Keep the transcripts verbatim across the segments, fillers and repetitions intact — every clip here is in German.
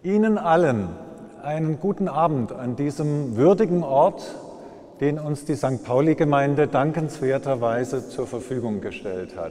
Ihnen allen einen guten Abend an diesem würdigen Ort, den uns die Sankt Pauli-Gemeinde dankenswerterweise zur Verfügung gestellt hat.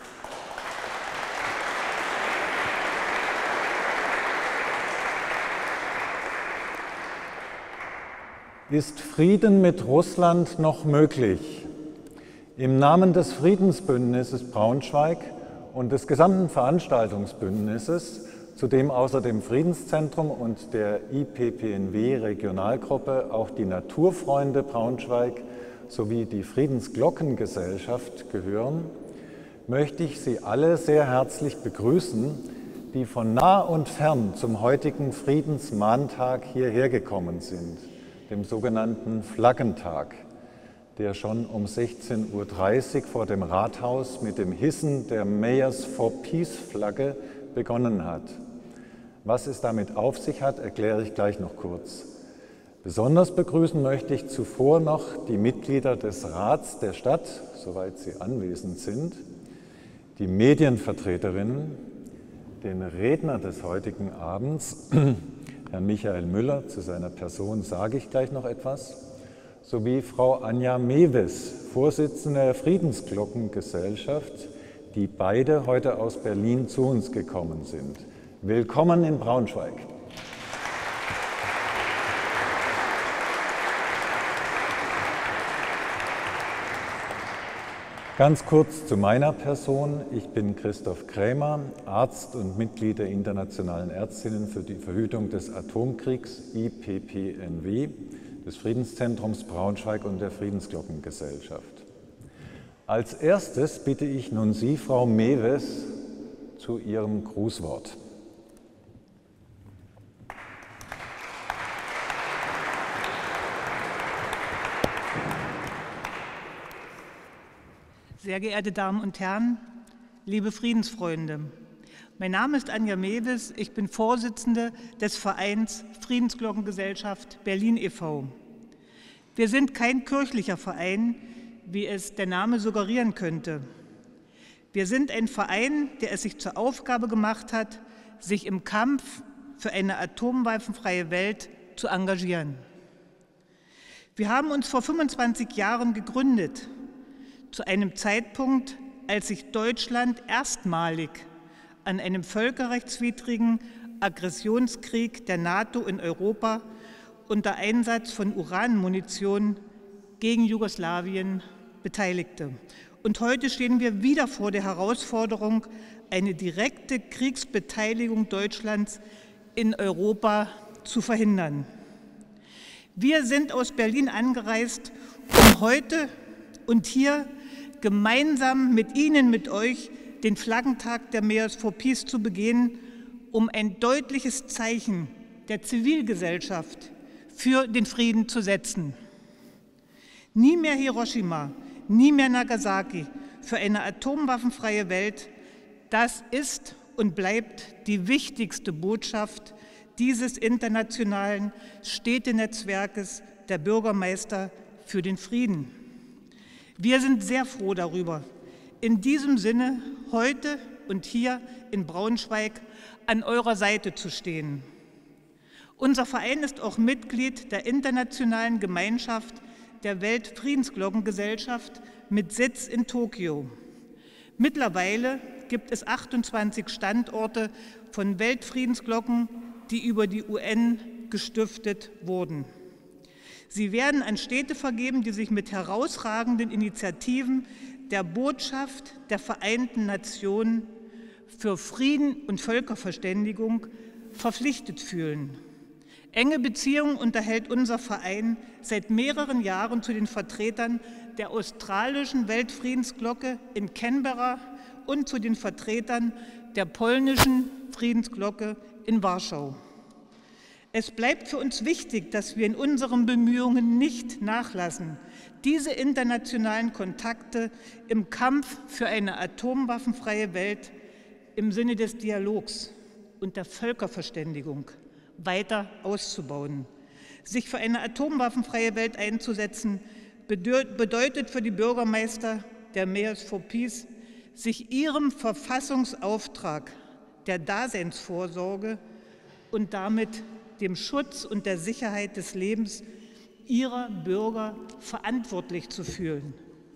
Ist Frieden mit Russland noch möglich? Im Namen des Friedensbündnisses Braunschweig und des gesamten Veranstaltungsbündnisses, zu dem außer dem Friedenszentrum und der I P P N W-Regionalgruppe auch die Naturfreunde Braunschweig sowie die Friedensglockengesellschaft gehören, möchte ich Sie alle sehr herzlich begrüßen, die von nah und fern zum heutigen Friedensmahntag hierher gekommen sind, dem sogenannten Flaggentag, der schon um sechzehn Uhr dreißig vor dem Rathaus mit dem Hissen der Mayors for Peace-Flagge begonnen hat. Was es damit auf sich hat, erkläre ich gleich noch kurz. Besonders begrüßen möchte ich zuvor noch die Mitglieder des Rats der Stadt, soweit sie anwesend sind, die Medienvertreterinnen, den Redner des heutigen Abends, Herrn Michael Müller, zu seiner Person sage ich gleich noch etwas, sowie Frau Anja Mewes, Vorsitzende der Friedensglockengesellschaft, die beide heute aus Berlin zu uns gekommen sind. Willkommen in Braunschweig. Ganz kurz zu meiner Person. Ich bin Christoph Krämer, Arzt und Mitglied der Internationalen Ärztinnen für die Verhütung des Atomkriegs, I P P N W, des Friedenszentrums Braunschweig und der Friedensglockengesellschaft. Als erstes bitte ich nun Sie, Frau Mewes, zu Ihrem Grußwort. Sehr geehrte Damen und Herren, liebe Friedensfreunde, mein Name ist Anja Mewes, ich bin Vorsitzende des Vereins Friedensglockengesellschaft Berlin e V Wir sind kein kirchlicher Verein, wie es der Name suggerieren könnte. Wir sind ein Verein, der es sich zur Aufgabe gemacht hat, sich im Kampf für eine atomwaffenfreie Welt zu engagieren. Wir haben uns vor fünfundzwanzig Jahren gegründet, zu einem Zeitpunkt, als sich Deutschland erstmalig an einem völkerrechtswidrigen Aggressionskrieg der NATO in Europa unter Einsatz von Uranmunition gegen Jugoslawien beteiligte. Und heute stehen wir wieder vor der Herausforderung, eine direkte Kriegsbeteiligung Deutschlands in Europa zu verhindern. Wir sind aus Berlin angereist, um heute und hier gemeinsam mit Ihnen, mit euch, den Flaggentag der Mayors for Peace zu begehen, um ein deutliches Zeichen der Zivilgesellschaft für den Frieden zu setzen. Nie mehr Hiroshima, nie mehr Nagasaki für eine atomwaffenfreie Welt, das ist und bleibt die wichtigste Botschaft dieses internationalen Städtenetzwerkes der Bürgermeister für den Frieden. Wir sind sehr froh darüber, in diesem Sinne heute und hier in Braunschweig an eurer Seite zu stehen. Unser Verein ist auch Mitglied der Internationalen Gemeinschaft der Weltfriedensglockengesellschaft mit Sitz in Tokio. Mittlerweile gibt es achtundzwanzig Standorte von Weltfriedensglocken, die über die U N gestiftet wurden. Sie werden an Städte vergeben, die sich mit herausragenden Initiativen der Botschaft der Vereinten Nationen für Frieden und Völkerverständigung verpflichtet fühlen. Enge Beziehungen unterhält unser Verein seit mehreren Jahren zu den Vertretern der australischen Weltfriedensglocke in Canberra und zu den Vertretern der polnischen Friedensglocke in Warschau. Es bleibt für uns wichtig, dass wir in unseren Bemühungen nicht nachlassen, diese internationalen Kontakte im Kampf für eine atomwaffenfreie Welt im Sinne des Dialogs und der Völkerverständigung weiter auszubauen. Sich für eine atomwaffenfreie Welt einzusetzen, bedeutet für die Bürgermeister der Mayors for Peace, sich ihrem Verfassungsauftrag der Daseinsvorsorge und damit dem Schutz und der Sicherheit des Lebens ihrer Bürger verantwortlich zu fühlen.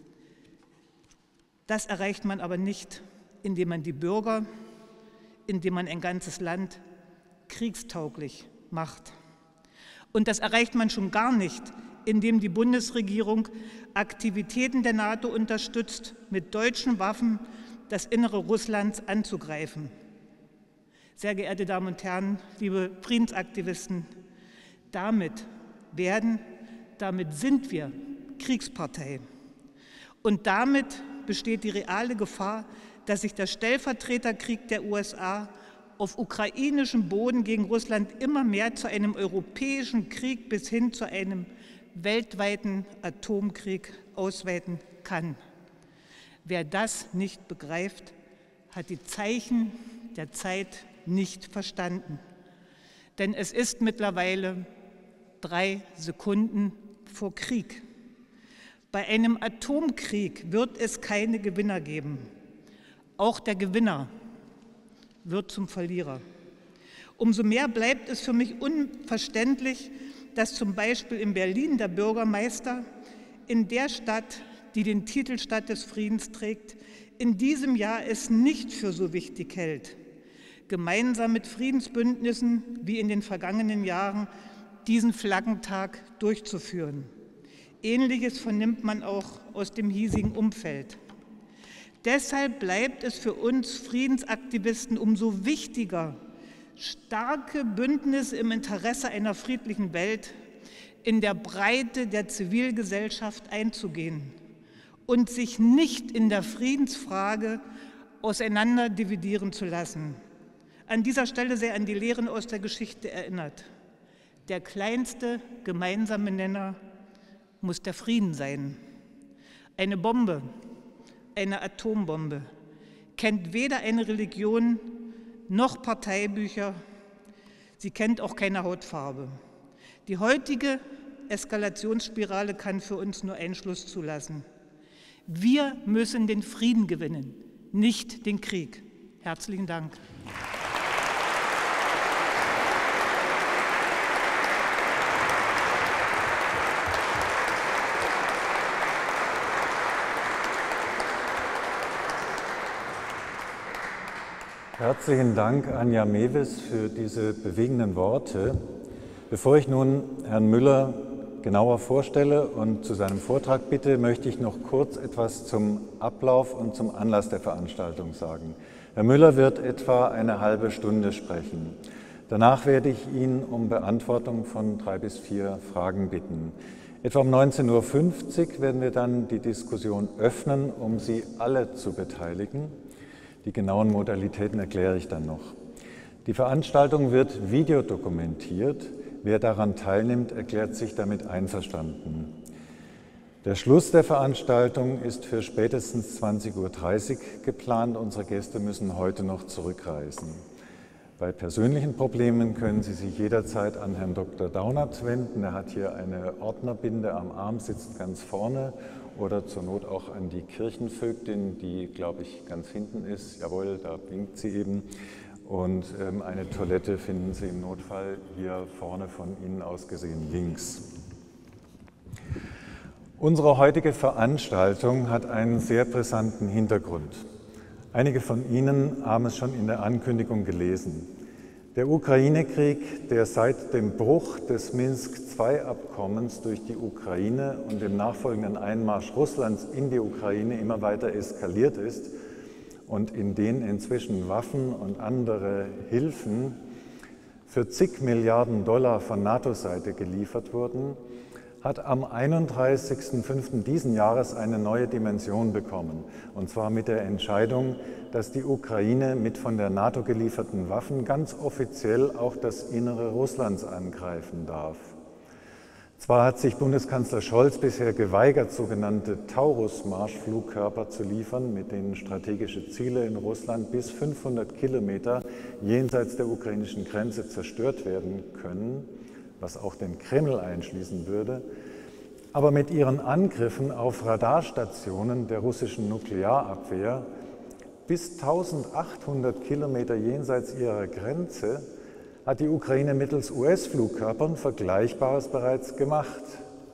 Das erreicht man aber nicht, indem man die Bürger, indem man ein ganzes Land kriegstauglich macht. Und das erreicht man schon gar nicht, indem die Bundesregierung Aktivitäten der NATO unterstützt, mit deutschen Waffen das Innere Russlands anzugreifen. Sehr geehrte Damen und Herren, liebe Friedensaktivisten, damit werden, damit sind wir Kriegspartei. Und damit besteht die reale Gefahr, dass sich der Stellvertreterkrieg der U S A auf ukrainischem Boden gegen Russland immer mehr zu einem europäischen Krieg bis hin zu einem weltweiten Atomkrieg ausweiten kann. Wer das nicht begreift, hat die Zeichen der Zeit nicht verstanden. Denn es ist mittlerweile drei Sekunden vor Krieg. Bei einem Atomkrieg wird es keine Gewinner geben. Auch der Gewinner wird zum Verlierer. Umso mehr bleibt es für mich unverständlich, dass zum Beispiel in Berlin der Bürgermeister in der Stadt, die den Titel Stadt des Friedens trägt, in diesem Jahr es nicht für so wichtig hält, gemeinsam mit Friedensbündnissen wie in den vergangenen Jahren diesen Flaggentag durchzuführen. Ähnliches vernimmt man auch aus dem hiesigen Umfeld. Deshalb bleibt es für uns Friedensaktivisten umso wichtiger, starke Bündnisse im Interesse einer friedlichen Welt in der Breite der Zivilgesellschaft einzugehen und sich nicht in der Friedensfrage auseinanderdividieren zu lassen. An dieser Stelle sei an die Lehren aus der Geschichte erinnert. Der kleinste gemeinsame Nenner muss der Frieden sein. Eine Bombe, eine Atombombe, kennt weder eine Religion noch Parteibücher, sie kennt auch keine Hautfarbe. Die heutige Eskalationsspirale kann für uns nur einen Schluss zulassen. Wir müssen den Frieden gewinnen, nicht den Krieg. Herzlichen Dank. Herzlichen Dank, Anja Mewes, für diese bewegenden Worte. Bevor ich nun Herrn Müller genauer vorstelle und zu seinem Vortrag bitte, möchte ich noch kurz etwas zum Ablauf und zum Anlass der Veranstaltung sagen. Herr Müller wird etwa eine halbe Stunde sprechen. Danach werde ich ihn um Beantwortung von drei bis vier Fragen bitten. Etwa um neunzehn Uhr fünfzig werden wir dann die Diskussion öffnen, um Sie alle zu beteiligen. Die genauen Modalitäten erkläre ich dann noch. Die Veranstaltung wird videodokumentiert. Wer daran teilnimmt, erklärt sich damit einverstanden. Der Schluss der Veranstaltung ist für spätestens zwanzig Uhr dreißig geplant. Unsere Gäste müssen heute noch zurückreisen. Bei persönlichen Problemen können Sie sich jederzeit an Herrn Doktor Daunert wenden. Er hat hier eine Ordnerbinde am Arm, sitzt ganz vorne. Oder zur Not auch an die Kirchenvögtin, die, glaube ich, ganz hinten ist. Jawohl, da blinkt sie eben. Und ähm, eine Toilette finden Sie im Notfall hier vorne von Ihnen aus gesehen links. Unsere heutige Veranstaltung hat einen sehr brisanten Hintergrund. Einige von Ihnen haben es schon in der Ankündigung gelesen. Der Ukraine-Krieg, der seit dem Bruch des Minsk zwei Abkommens durch die Ukraine und dem nachfolgenden Einmarsch Russlands in die Ukraine immer weiter eskaliert ist und in den inzwischen Waffen und andere Hilfen für zig Milliarden Dollar von NATO-Seite geliefert wurden, hat am einunddreißigsten fünften diesen Jahres eine neue Dimension bekommen. Und zwar mit der Entscheidung, dass die Ukraine mit von der NATO gelieferten Waffen ganz offiziell auch das Innere Russlands angreifen darf. Zwar hat sich Bundeskanzler Scholz bisher geweigert, sogenannte Taurus-Marschflugkörper zu liefern, mit denen strategische Ziele in Russland bis fünfhundert Kilometer jenseits der ukrainischen Grenze zerstört werden können, was auch den Kreml einschließen würde, aber mit ihren Angriffen auf Radarstationen der russischen Nuklearabwehr bis eintausendachthundert Kilometer jenseits ihrer Grenze hat die Ukraine mittels U S-Flugkörpern Vergleichbares bereits gemacht,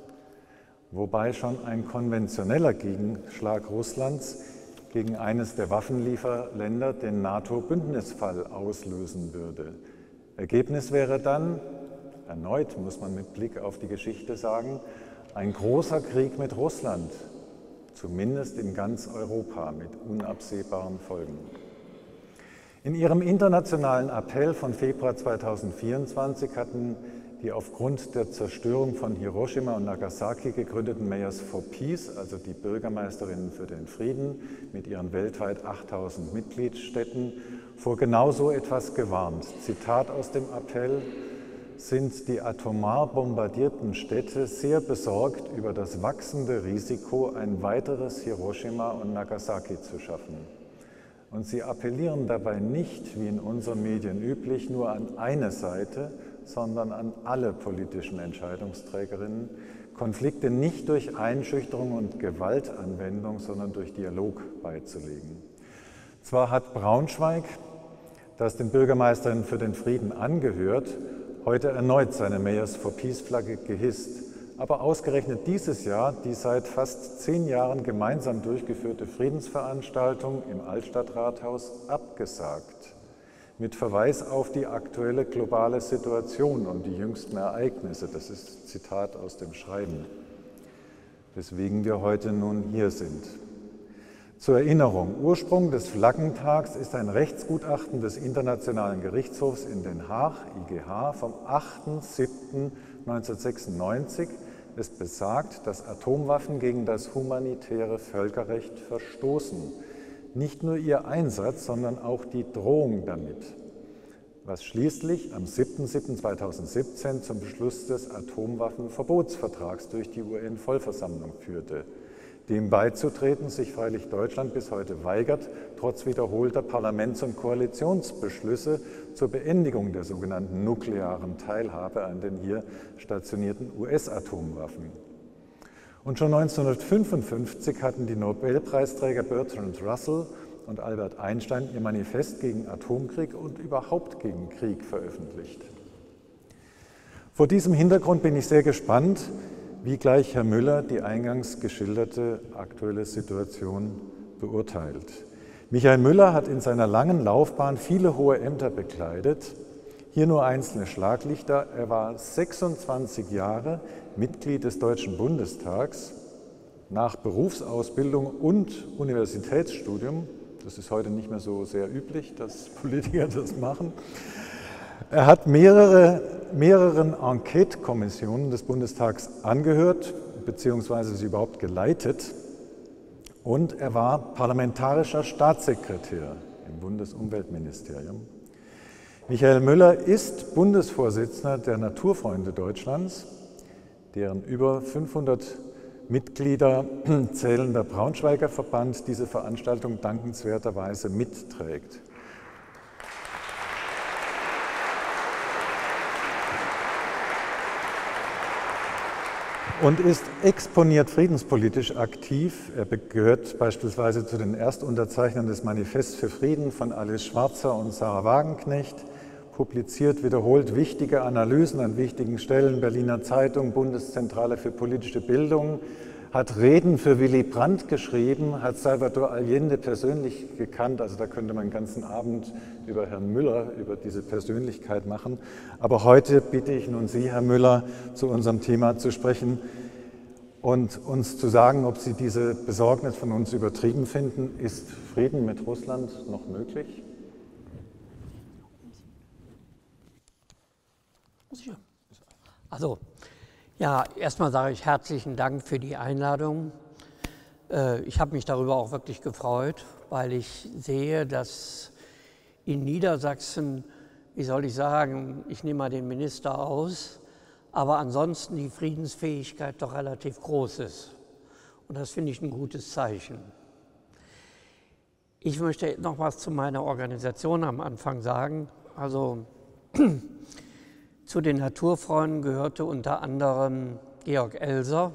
wobei schon ein konventioneller Gegenschlag Russlands gegen eines der Waffenlieferländer den NATO-Bündnisfall auslösen würde. Ergebnis wäre dann, erneut muss man mit Blick auf die Geschichte sagen, ein großer Krieg mit Russland, zumindest in ganz Europa, mit unabsehbaren Folgen. In ihrem internationalen Appell von Februar zweitausendvierundzwanzig hatten die aufgrund der Zerstörung von Hiroshima und Nagasaki gegründeten Mayors for Peace, also die Bürgermeisterinnen für den Frieden mit ihren weltweit achttausend Mitgliedsstädten, vor genau so etwas gewarnt. Zitat aus dem Appell: Sind die atomar bombardierten Städte sehr besorgt über das wachsende Risiko, ein weiteres Hiroshima und Nagasaki zu schaffen. Und sie appellieren dabei nicht, wie in unseren Medien üblich, nur an eine Seite, sondern an alle politischen Entscheidungsträgerinnen, Konflikte nicht durch Einschüchterung und Gewaltanwendung, sondern durch Dialog beizulegen. Zwar hat Braunschweig, das den Bürgermeisterinnen für den Frieden angehört, heute erneut seine Mayors for Peace-Flagge gehisst, aber ausgerechnet dieses Jahr die seit fast zehn Jahren gemeinsam durchgeführte Friedensveranstaltung im Altstadtrathaus abgesagt, mit Verweis auf die aktuelle globale Situation und die jüngsten Ereignisse. Das ist Zitat aus dem Schreiben, weswegen wir heute nun hier sind. Zur Erinnerung, Ursprung des Flaggentags ist ein Rechtsgutachten des Internationalen Gerichtshofs in Den Haag, I G H, vom achten siebten neunzehnhundertsechsundneunzig. Es besagt, dass Atomwaffen gegen das humanitäre Völkerrecht verstoßen. Nicht nur ihr Einsatz, sondern auch die Drohung damit, was schließlich am siebten siebten zweitausendsiebzehn zum Beschluss des Atomwaffenverbotsvertrags durch die U N-Vollversammlung führte. Dem beizutreten sich freilich Deutschland bis heute weigert, trotz wiederholter Parlaments- und Koalitionsbeschlüsse zur Beendigung der sogenannten nuklearen Teilhabe an den hier stationierten U S-Atomwaffen. Und schon neunzehnhundertfünfundfünfzig hatten die Nobelpreisträger Bertrand Russell und Albert Einstein ihr Manifest gegen Atomkrieg und überhaupt gegen Krieg veröffentlicht. Vor diesem Hintergrund bin ich sehr gespannt, wie gleich Herr Müller die eingangs geschilderte aktuelle Situation beurteilt. Michael Müller hat in seiner langen Laufbahn viele hohe Ämter bekleidet, hier nur einzelne Schlaglichter. Er war sechsundzwanzig Jahre Mitglied des Deutschen Bundestags nach Berufsausbildung und Universitätsstudium. Das ist heute nicht mehr so sehr üblich, dass Politiker das machen. Er hat mehrere, mehreren Enquete-Kommissionen des Bundestags angehört, beziehungsweise sie überhaupt geleitet. Und er war parlamentarischer Staatssekretär im Bundesumweltministerium. Michael Müller ist Bundesvorsitzender der Naturfreunde Deutschlands, deren über fünfhundert Mitglieder zählender Braunschweiger Verband diese Veranstaltung dankenswerterweise mitträgt. Und ist exponiert friedenspolitisch aktiv. Er gehört beispielsweise zu den Erstunterzeichnern des Manifests für Frieden von Alice Schwarzer und Sarah Wagenknecht, publiziert wiederholt wichtige Analysen an wichtigen Stellen, Berliner Zeitung, Bundeszentrale für politische Bildung, hat Reden für Willy Brandt geschrieben, hat Salvador Allende persönlich gekannt, also da könnte man einen ganzen Abend über Herrn Müller, über diese Persönlichkeit machen. Aber heute bitte ich nun Sie, Herr Müller, zu unserem Thema zu sprechen und uns zu sagen, ob Sie diese Besorgnis von uns übertrieben finden. Ist Frieden mit Russland noch möglich? Also, ja, erstmal sage ich herzlichen Dank für die Einladung. Ich habe mich darüber auch wirklich gefreut, weil ich sehe, dass in Niedersachsen, wie soll ich sagen, ich nehme mal den Minister aus, aber ansonsten die Friedensfähigkeit doch relativ groß ist. Und das finde ich ein gutes Zeichen. Ich möchte noch was zu meiner Organisation am Anfang sagen. Also zu den Naturfreunden gehörte unter anderem Georg Elser,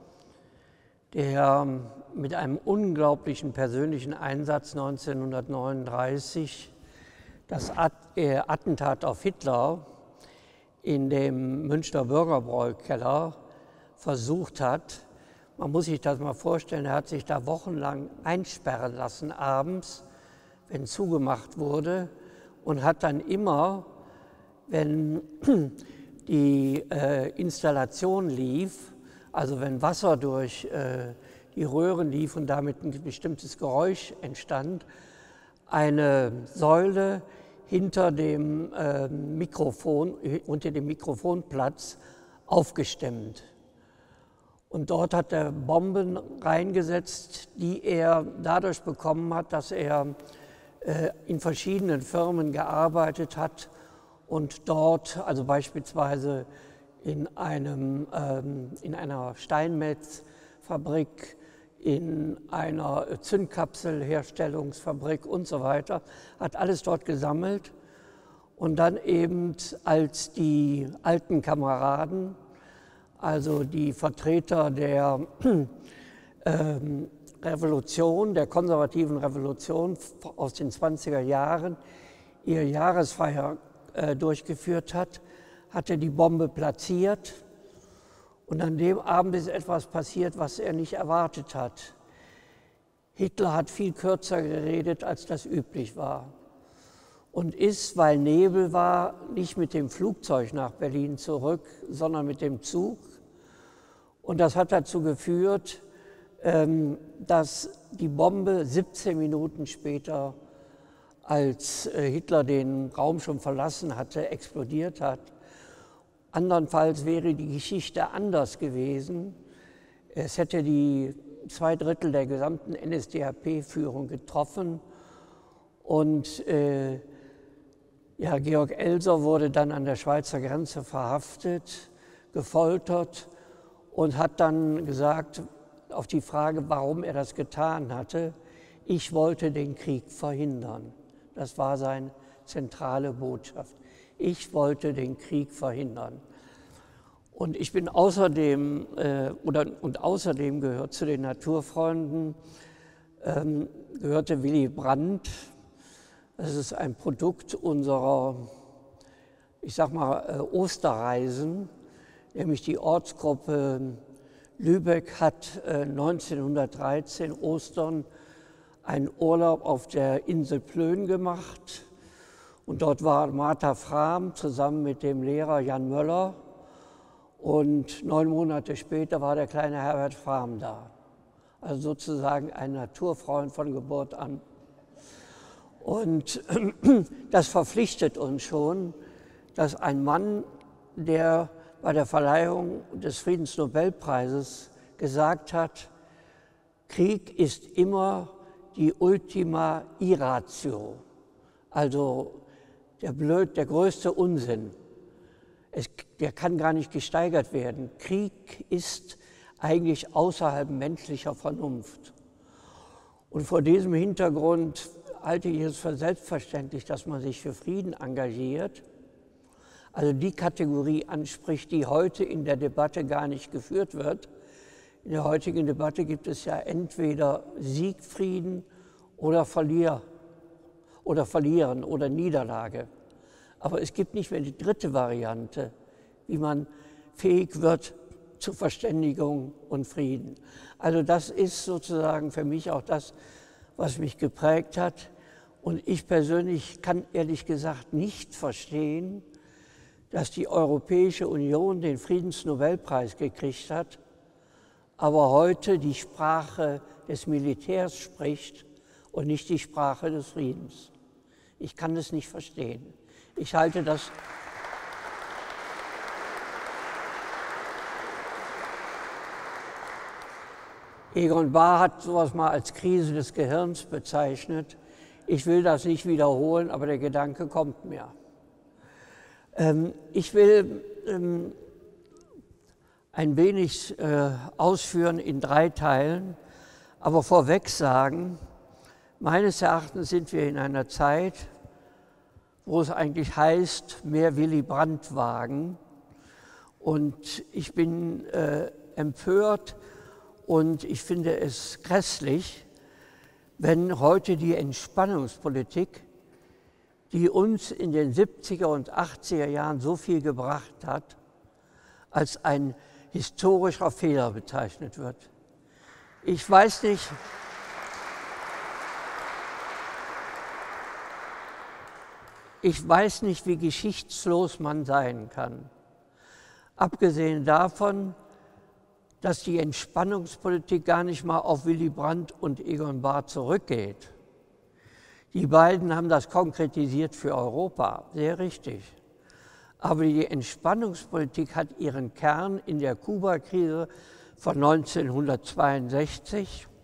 der mit einem unglaublichen persönlichen Einsatz neunzehnhundertneununddreißig das Attentat auf Hitler in dem Münchner Bürgerbräukeller versucht hat. Man muss sich das mal vorstellen, er hat sich da wochenlang einsperren lassen abends, wenn zugemacht wurde, und hat dann immer, wenn die äh, Installation lief, also wenn Wasser durch äh, die Röhren lief und damit ein bestimmtes Geräusch entstand, eine Säule hinter dem äh, Mikrofon, unter dem Mikrofonplatz aufgestemmt. Und dort hat er Bomben reingesetzt, die er dadurch bekommen hat, dass er äh, in verschiedenen Firmen gearbeitet hat und dort, also beispielsweise in, einem, ähm, in einer Steinmetzfabrik, in einer Zündkapselherstellungsfabrik und so weiter, hat alles dort gesammelt und dann eben, als die alten Kameraden, also die Vertreter der ähm, Revolution, der konservativen Revolution aus den zwanziger Jahren, ihre Jahresfeier äh, durchgeführt hat, hat er die Bombe platziert. Und an dem Abend ist etwas passiert, was er nicht erwartet hat. Hitler hat viel kürzer geredet, als das üblich war. Und ist, weil Nebel war, nicht mit dem Flugzeug nach Berlin zurück, sondern mit dem Zug. Und das hat dazu geführt, dass die Bombe siebzehn Minuten später, als Hitler den Raum schon verlassen hatte, explodiert hat. Andernfalls wäre die Geschichte anders gewesen. Es hätte die zwei Drittel der gesamten N S D A P-Führung getroffen. Und äh, ja, Georg Elser wurde dann an der Schweizer Grenze verhaftet, gefoltert und hat dann gesagt, auf die Frage, warum er das getan hatte, ich wollte den Krieg verhindern. Das war seine zentrale Botschaft. Ich wollte den Krieg verhindern. Und ich bin außerdem, äh, oder, und außerdem gehört zu den Naturfreunden, ähm, gehörte Willy Brandt. Das ist ein Produkt unserer, ich sag mal, äh, Osterreisen, nämlich die Ortsgruppe Lübeck hat äh, neunzehnhundertdreizehn Ostern einen Urlaub auf der Insel Plön gemacht. Und dort war Martha Frahm zusammen mit dem Lehrer Jan Möller. Und neun Monate später war der kleine Herbert Frahm da. Also sozusagen ein Naturfreund von Geburt an. Und das verpflichtet uns schon, dass ein Mann, der bei der Verleihung des Friedensnobelpreises gesagt hat, Krieg ist immer die Ultima Irratio, also der, blöd, der größte Unsinn. Es, der kann gar nicht gesteigert werden. Krieg ist eigentlich außerhalb menschlicher Vernunft. Und vor diesem Hintergrund halte ich es für selbstverständlich, dass man sich für Frieden engagiert, also die Kategorie anspricht, die heute in der Debatte gar nicht geführt wird. In der heutigen Debatte gibt es ja entweder Siegfrieden oder Verlier oder Verlieren oder Niederlage. Aber es gibt nicht mehr die dritte Variante, wie man fähig wird zur Verständigung und Frieden. Also das ist sozusagen für mich auch das, was mich geprägt hat. Und ich persönlich kann ehrlich gesagt nicht verstehen, dass die Europäische Union den Friedensnobelpreis gekriegt hat, aber heute die Sprache des Militärs spricht und nicht die Sprache des Friedens. Ich kann das nicht verstehen. Ich halte das... Egon Bahr hat sowas mal als Krise des Gehirns bezeichnet. Ich will das nicht wiederholen, aber der Gedanke kommt mir. Ähm, ich will ähm, ein wenig äh, ausführen in drei Teilen, aber vorweg sagen, meines Erachtens sind wir in einer Zeit, wo es eigentlich heißt, mehr Willy Brandt wagen. Und ich bin äh, empört und ich finde es grässlich, wenn heute die Entspannungspolitik die uns in den siebziger und achtziger Jahren so viel gebracht hat, als ein historischer Fehler bezeichnet wird. Ich weiß nicht, ich weiß nicht, wie geschichtslos man sein kann. Abgesehen davon, dass die Entspannungspolitik gar nicht mal auf Willy Brandt und Egon Bahr zurückgeht. Die beiden haben das konkretisiert für Europa, sehr richtig. Aber die Entspannungspolitik hat ihren Kern in der Kuba-Krise von neunzehnhundertzweiundsechzig.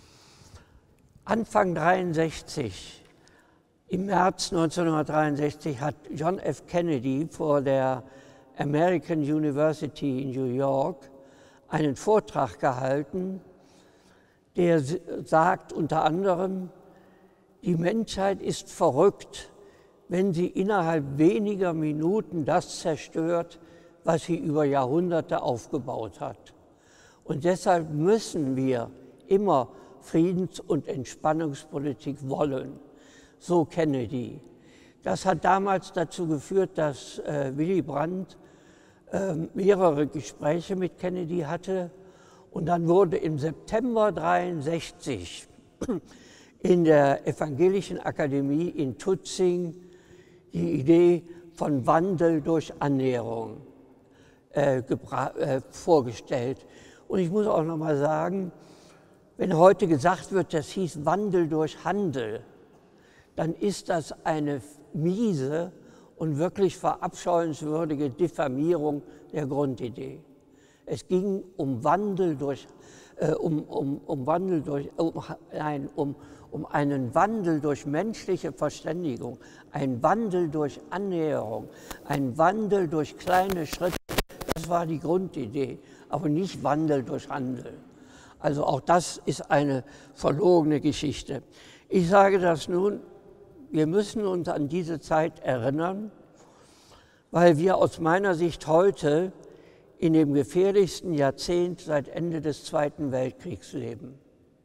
Anfang dreiundsechzig, im März neunzehnhundertdreiundsechzig, hat John F. Kennedy vor der American University in New York einen Vortrag gehalten, der sagt unter anderem, die Menschheit ist verrückt, wenn sie innerhalb weniger Minuten das zerstört, was sie über Jahrhunderte aufgebaut hat. Und deshalb müssen wir immer Friedens- und Entspannungspolitik wollen, so Kennedy. Das hat damals dazu geführt, dass äh, Willy Brandt äh, mehrere Gespräche mit Kennedy hatte. Und dann wurde im September neunzehnhundertdreiundsechzig in der Evangelischen Akademie in Tutzing die Idee von Wandel durch Annäherung äh, äh, vorgestellt. Und ich muss auch noch mal sagen, wenn heute gesagt wird, das hieß Wandel durch Handel, dann ist das eine miese und wirklich verabscheuenswürdige Diffamierung der Grundidee. Es ging um Wandel durch, äh, um, um, um Wandel durch, um, nein, um, um einen Wandel durch menschliche Verständigung, ein Wandel durch Annäherung, ein Wandel durch kleine Schritte. Das war die Grundidee, aber nicht Wandel durch Handel. Also auch das ist eine verlogene Geschichte. Ich sage das nun, wir müssen uns an diese Zeit erinnern, weil wir aus meiner Sicht heute in dem gefährlichsten Jahrzehnt seit Ende des Zweiten Weltkriegs leben.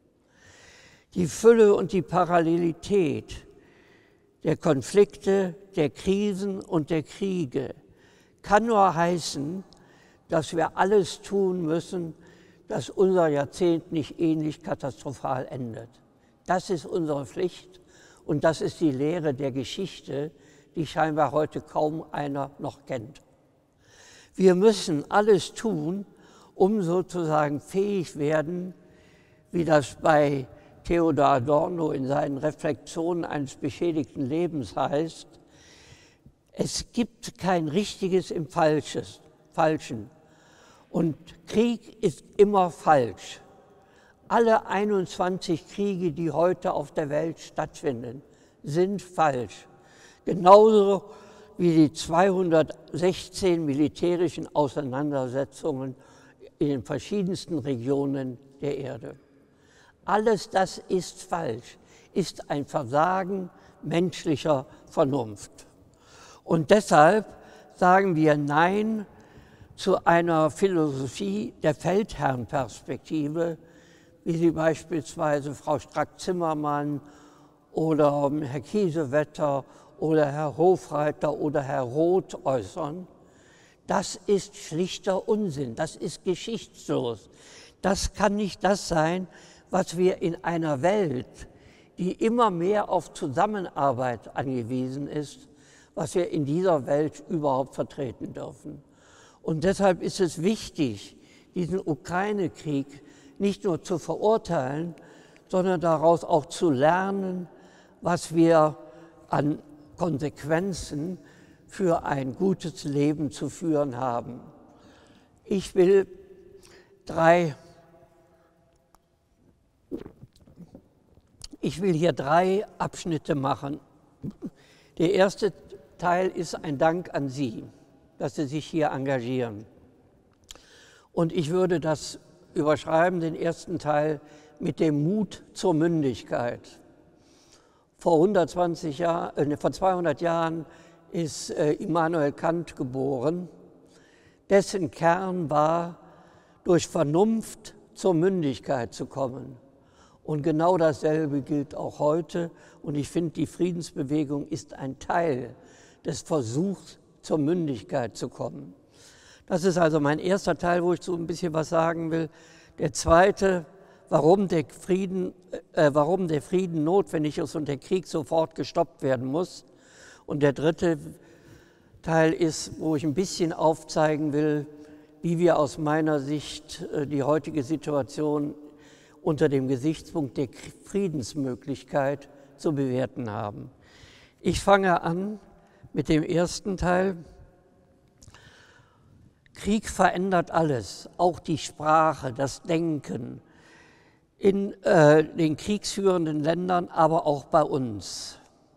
Die Fülle und die Parallelität der Konflikte, der Krisen und der Kriege kann nur heißen, dass wir alles tun müssen, dass unser Jahrzehnt nicht ähnlich katastrophal endet. Das ist unsere Pflicht und das ist die Lehre der Geschichte, die scheinbar heute kaum einer noch kennt. Wir müssen alles tun, um sozusagen fähig werden, wie das bei Theodor Adorno in seinen Reflexionen eines beschädigten Lebens heißt, es gibt kein Richtiges im Falsches, Falschen. Und Krieg ist immer falsch. Alle einundzwanzig Kriege, die heute auf der Welt stattfinden, sind falsch. Genauso wie die zweihundertsechzehn militärischen Auseinandersetzungen in den verschiedensten Regionen der Erde. Alles das ist falsch, ist ein Versagen menschlicher Vernunft. Und deshalb sagen wir Nein zu einer Philosophie der Feldherrnperspektive, wie sie beispielsweise Frau Strack-Zimmermann oder Herr Kiesewetter oder Herr Hofreiter oder Herr Roth äußern. Das ist schlichter Unsinn, das ist geschichtslos. Das kann nicht das sein, was wir in einer Welt, die immer mehr auf Zusammenarbeit angewiesen ist, was wir in dieser Welt überhaupt vertreten dürfen. Und deshalb ist es wichtig, diesen Ukraine-Krieg nicht nur zu verurteilen, sondern daraus auch zu lernen, was wir an Konsequenzen für ein gutes Leben zu führen haben. Ich will drei, ich will hier drei Abschnitte machen. Der erste Teil ist ein Dank an Sie, dass Sie sich hier engagieren. Und ich würde das überschreiben, den ersten Teil, mit dem Mut zur Mündigkeit. Vor hundertzwanzig Jahren, äh, vor zweihundert Jahren ist äh, Immanuel Kant geboren. Dessen Kern war, durch Vernunft zur Mündigkeit zu kommen. Und genau dasselbe gilt auch heute. Und ich finde, die Friedensbewegung ist ein Teil des Versuchs, zur Mündigkeit zu kommen. Das ist also mein erster Teil, wo ich so ein bisschen was sagen will. Der zweite, warum der Frieden, äh, warum der Frieden notwendig ist und der Krieg sofort gestoppt werden muss. Und der dritte Teil ist, wo ich ein bisschen aufzeigen will, wie wir aus meiner Sicht äh, die heutige Situation unter dem Gesichtspunkt der Friedensmöglichkeit zu bewerten haben. Ich fange an mit dem ersten Teil. Krieg verändert alles, auch die Sprache, das Denken in äh, den kriegsführenden Ländern, aber auch bei uns.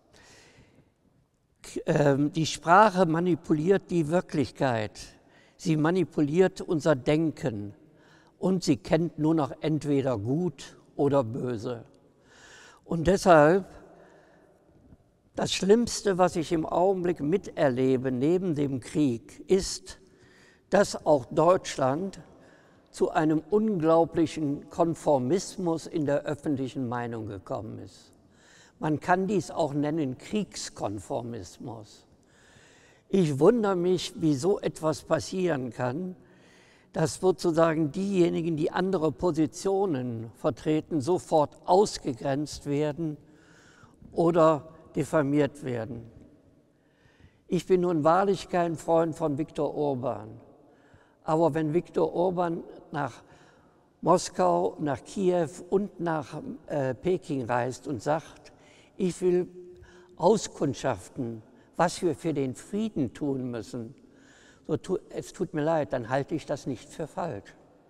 Ähm, die Sprache manipuliert die Wirklichkeit, sie manipuliert unser Denken und sie kennt nur noch entweder gut oder böse. Und deshalb das Schlimmste, was ich im Augenblick miterlebe neben dem Krieg, ist, dass auch Deutschland zu einem unglaublichen Konformismus in der öffentlichen Meinung gekommen ist. Man kann dies auch nennen Kriegskonformismus. Ich wundere mich, wie so etwas passieren kann, dass sozusagen diejenigen, die andere Positionen vertreten, sofort ausgegrenzt werden oder diffamiert werden. Ich bin nun wahrlich kein Freund von Viktor Orban. Aber wenn Viktor Orban nach Moskau, nach Kiew und nach äh, Peking reist und sagt, ich will auskundschaften, was wir für den Frieden tun müssen, so tu, es tut mir leid, dann halte ich das nicht für falsch.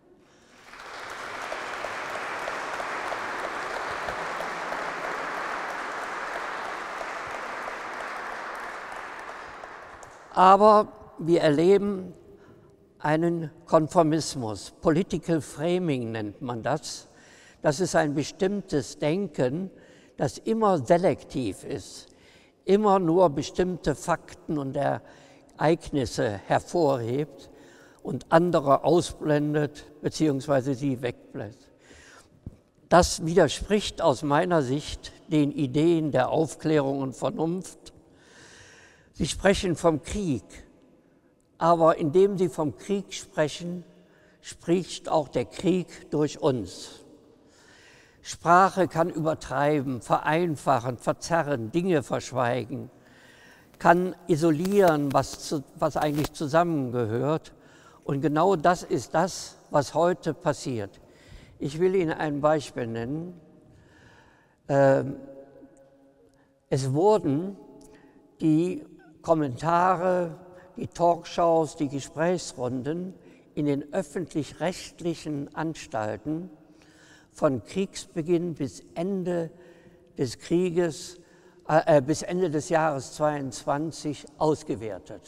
Aber wir erleben einen Konformismus. Political Framing nennt man das. Das ist ein bestimmtes Denken, das immer selektiv ist, immer nur bestimmte Fakten und Ereignisse hervorhebt und andere ausblendet bzw. sie wegblendet. Das widerspricht aus meiner Sicht den Ideen der Aufklärung und Vernunft. Sie sprechen vom Krieg, aber indem sie vom Krieg sprechen, spricht auch der Krieg durch uns. Sprache kann übertreiben, vereinfachen, verzerren, Dinge verschweigen, kann isolieren, was, zu, was eigentlich zusammengehört. Und genau das ist das, was heute passiert. Ich will Ihnen ein Beispiel nennen. Ähm, es wurden die Kommentare, die Talkshows, die Gesprächsrunden in den öffentlich-rechtlichen Anstalten von Kriegsbeginn bis Ende des Krieges, äh, bis Ende des Jahres zweiundzwanzig ausgewertet.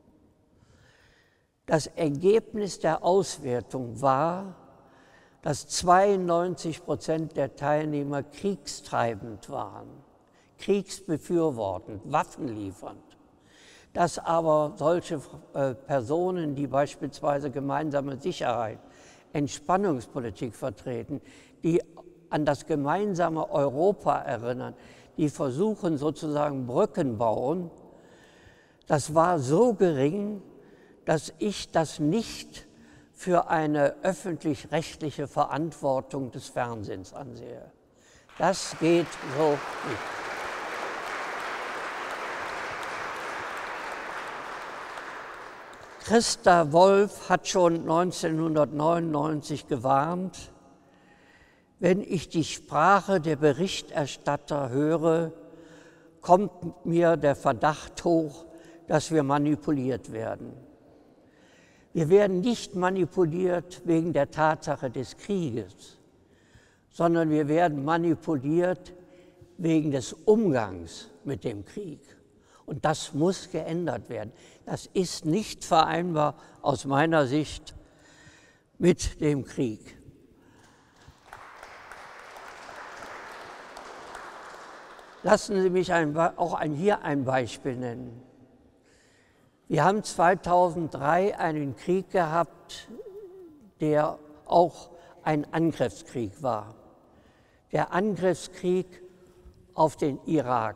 Das Ergebnis der Auswertung war, dass zweiundneunzig Prozent der Teilnehmer kriegstreibend waren, kriegsbefürwortend, waffenliefernd. Dass aber solche äh, Personen, die beispielsweise gemeinsame Sicherheit, Entspannungspolitik vertreten, die an das gemeinsame Europa erinnern, die versuchen sozusagen Brücken bauen, das war so gering, dass ich das nicht für eine öffentlich-rechtliche Verantwortung des Fernsehens ansehe. Das geht so nicht. Christa Wolf hat schon neunzehnhundertneunundneunzig gewarnt, wenn ich die Sprache der Berichterstatter höre, kommt mir der Verdacht hoch, dass wir manipuliert werden. Wir werden nicht manipuliert wegen der Tatsache des Krieges, sondern wir werden manipuliert wegen des Umgangs mit dem Krieg. Und das muss geändert werden. Das ist nicht vereinbar aus meiner Sicht mit dem Krieg. Lassen Sie mich ein, auch ein, hier ein Beispiel nennen. Wir haben zweitausenddrei einen Krieg gehabt, der auch ein Angriffskrieg war. der Angriffskrieg auf den Irak.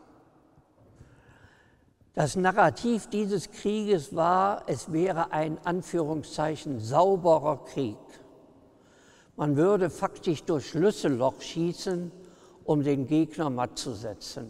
Das Narrativ dieses Krieges war, es wäre ein Anführungszeichen sauberer Krieg. Man würde faktisch durch Schlüsselloch schießen, um den Gegner matt zu setzen.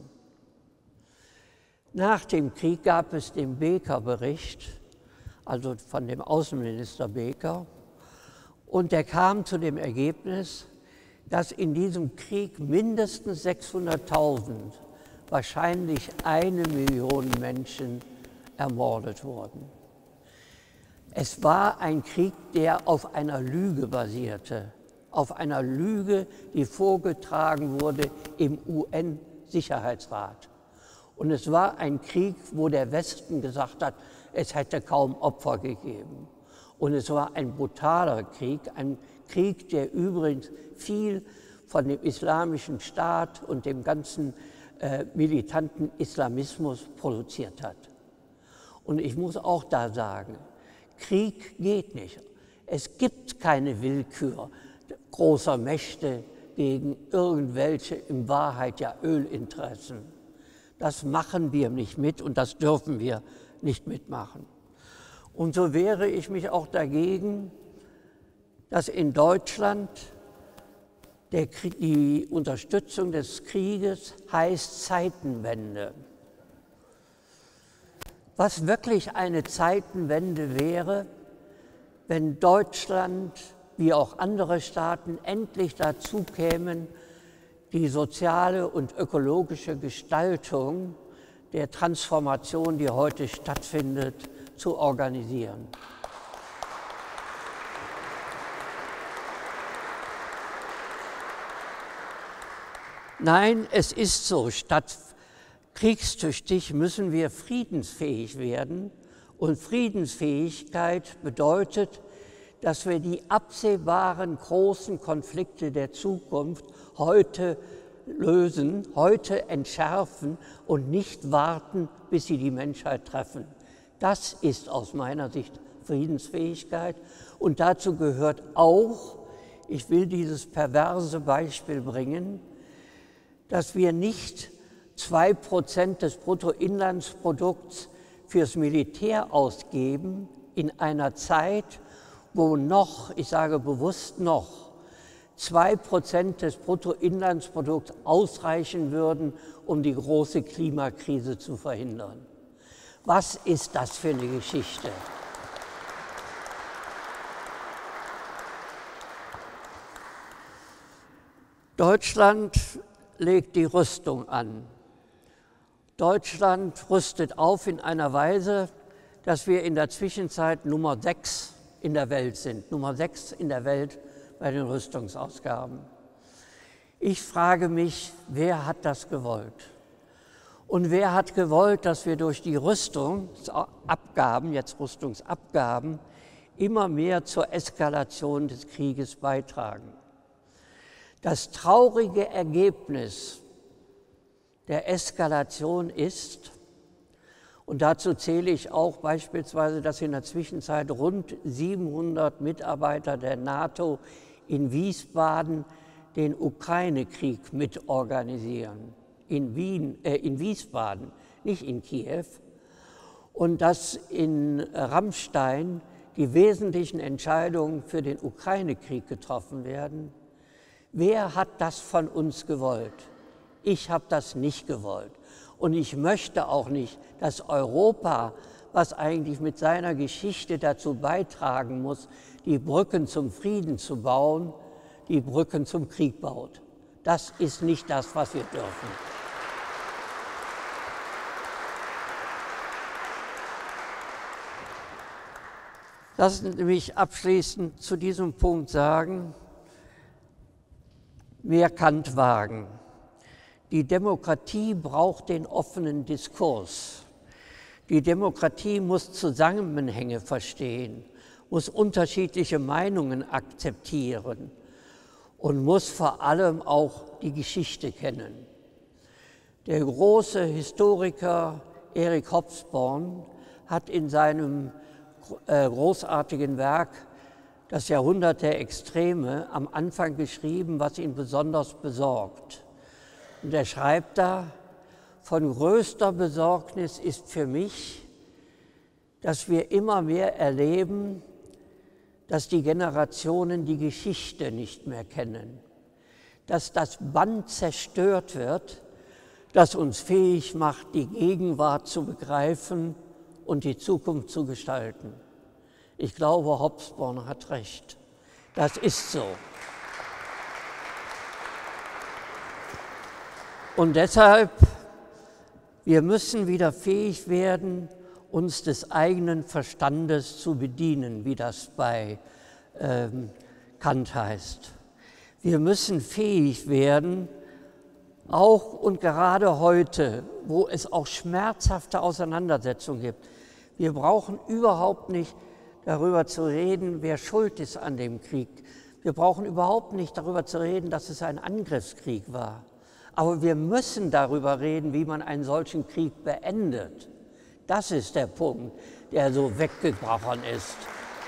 Nach dem Krieg gab es den Baker-Bericht, also von dem Außenminister Baker, und der kam zu dem Ergebnis, dass in diesem Krieg mindestens sechshunderttausend, wahrscheinlich eine Million Menschen ermordet wurden. Es war ein Krieg, der auf einer Lüge basierte, auf einer Lüge, die vorgetragen wurde im U N-Sicherheitsrat. Und es war ein Krieg, wo der Westen gesagt hat, es hätte kaum Opfer gegeben. Und es war ein brutaler Krieg, ein Krieg, der übrigens viel von dem Islamischen Staat und dem ganzen äh, militanten Islamismus produziert hat. Und ich muss auch da sagen, Krieg geht nicht. Es gibt keine Willkür großer Mächte gegen irgendwelche, in Wahrheit ja Ölinteressen. Das machen wir nicht mit und das dürfen wir nicht mitmachen. Und so wehre ich mich auch dagegen, dass in Deutschland der Krieg, die Unterstützung des Krieges heißt Zeitenwende. Was wirklich eine Zeitenwende wäre, wenn Deutschland, wie auch andere Staaten, endlich dazu kämen, die soziale und ökologische Gestaltung der Transformation, die heute stattfindet, zu organisieren. Nein, es ist so, statt kriegstüchtig müssen wir friedensfähig werden. Und Friedensfähigkeit bedeutet, dass wir die absehbaren großen Konflikte der Zukunft heute lösen, heute entschärfen und nicht warten, bis sie die Menschheit treffen. Das ist aus meiner Sicht Friedensfähigkeit. Und dazu gehört auch, ich will dieses perverse Beispiel bringen, dass wir nicht zwei Prozent des Bruttoinlandsprodukts fürs Militär ausgeben in einer Zeit, wo noch, ich sage bewusst noch, zwei Prozent des Bruttoinlandsprodukts ausreichen würden, um die große Klimakrise zu verhindern. Was ist das für eine Geschichte? Deutschland legt die Rüstung an. Deutschland rüstet auf in einer Weise, dass wir in der Zwischenzeit Nummer sechs in der Welt sind, Nummer sechs in der Welt bei den Rüstungsausgaben. Ich frage mich, wer hat das gewollt? Und wer hat gewollt, dass wir durch die Rüstungsabgaben, jetzt Rüstungsabgaben, immer mehr zur Eskalation des Krieges beitragen? Das traurige Ergebnis der Eskalation ist, und dazu zähle ich auch beispielsweise, dass in der Zwischenzeit rund siebenhundert Mitarbeiter der NATO in Wiesbaden den Ukraine-Krieg mitorganisieren. In, Wien, äh, in Wiesbaden, nicht in Kiew. Und dass in Ramstein die wesentlichen Entscheidungen für den Ukraine-Krieg getroffen werden. Wer hat das von uns gewollt? Ich habe das nicht gewollt. Und ich möchte auch nicht, dass Europa, was eigentlich mit seiner Geschichte dazu beitragen muss, die Brücken zum Frieden zu bauen, die Brücken zum Krieg baut. Das ist nicht das, was wir dürfen. Lassen Sie mich abschließend zu diesem Punkt sagen, mehr Kant wagen. Die Demokratie braucht den offenen Diskurs. Die Demokratie muss Zusammenhänge verstehen, muss unterschiedliche Meinungen akzeptieren und muss vor allem auch die Geschichte kennen. Der große Historiker Eric Hobsbawm hat in seinem großartigen Werk das Jahrhundert der Extreme am Anfang geschrieben, was ihn besonders besorgt. Und er schreibt da, von größter Besorgnis ist für mich, dass wir immer mehr erleben, dass die Generationen die Geschichte nicht mehr kennen, dass das Band zerstört wird, das uns fähig macht, die Gegenwart zu begreifen und die Zukunft zu gestalten. Ich glaube, Hobsbawm hat recht. Das ist so. Und deshalb, wir müssen wieder fähig werden, uns des eigenen Verstandes zu bedienen, wie das bei ähm, Kant heißt. Wir müssen fähig werden, auch und gerade heute, wo es auch schmerzhafte Auseinandersetzungen gibt, wir brauchen überhaupt nicht darüber zu reden, wer schuld ist an dem Krieg. Wir brauchen überhaupt nicht darüber zu reden, dass es ein Angriffskrieg war. Aber wir müssen darüber reden, wie man einen solchen Krieg beendet. Das ist der Punkt, der so weggebrochen ist.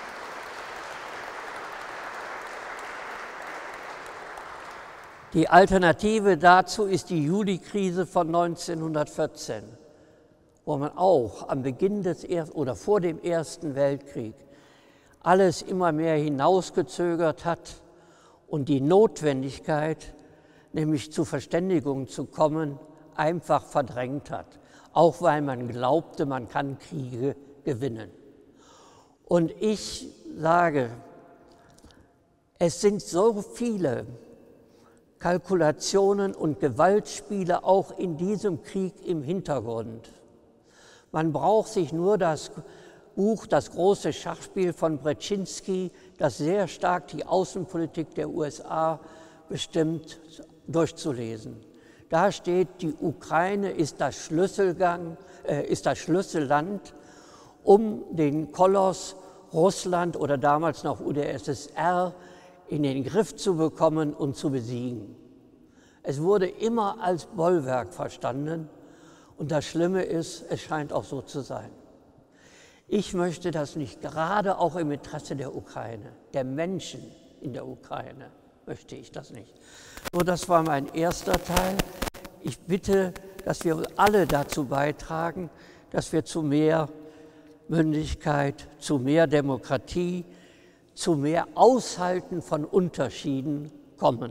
Die Alternative dazu ist die Juli-Krise von neunzehnhundertvierzehn, wo man auch am Beginn des er- oder vor dem Ersten Weltkrieg alles immer mehr hinausgezögert hat und die Notwendigkeit, nämlich zu Verständigung zu kommen, einfach verdrängt hat, auch weil man glaubte, man kann Kriege gewinnen. Und ich sage, es sind so viele Kalkulationen und Gewaltspiele auch in diesem Krieg im Hintergrund. Man braucht sich nur das Buch, das große Schachspiel von Brzezinski, das sehr stark die Außenpolitik der U S A bestimmt, durchzulesen. Da steht, die Ukraine ist das Schlüsselgang, äh, ist das Schlüsselland, um den Koloss Russland oder damals noch U d S S R in den Griff zu bekommen und zu besiegen. Es wurde immer als Bollwerk verstanden und das Schlimme ist, es scheint auch so zu sein. Ich möchte das nicht, gerade auch im Interesse der Ukraine, der Menschen in der Ukraine, möchte ich das nicht. So, das war mein erster Teil. Ich bitte, dass wir alle dazu beitragen, dass wir zu mehr Mündigkeit, zu mehr Demokratie, zu mehr Aushalten von Unterschieden kommen.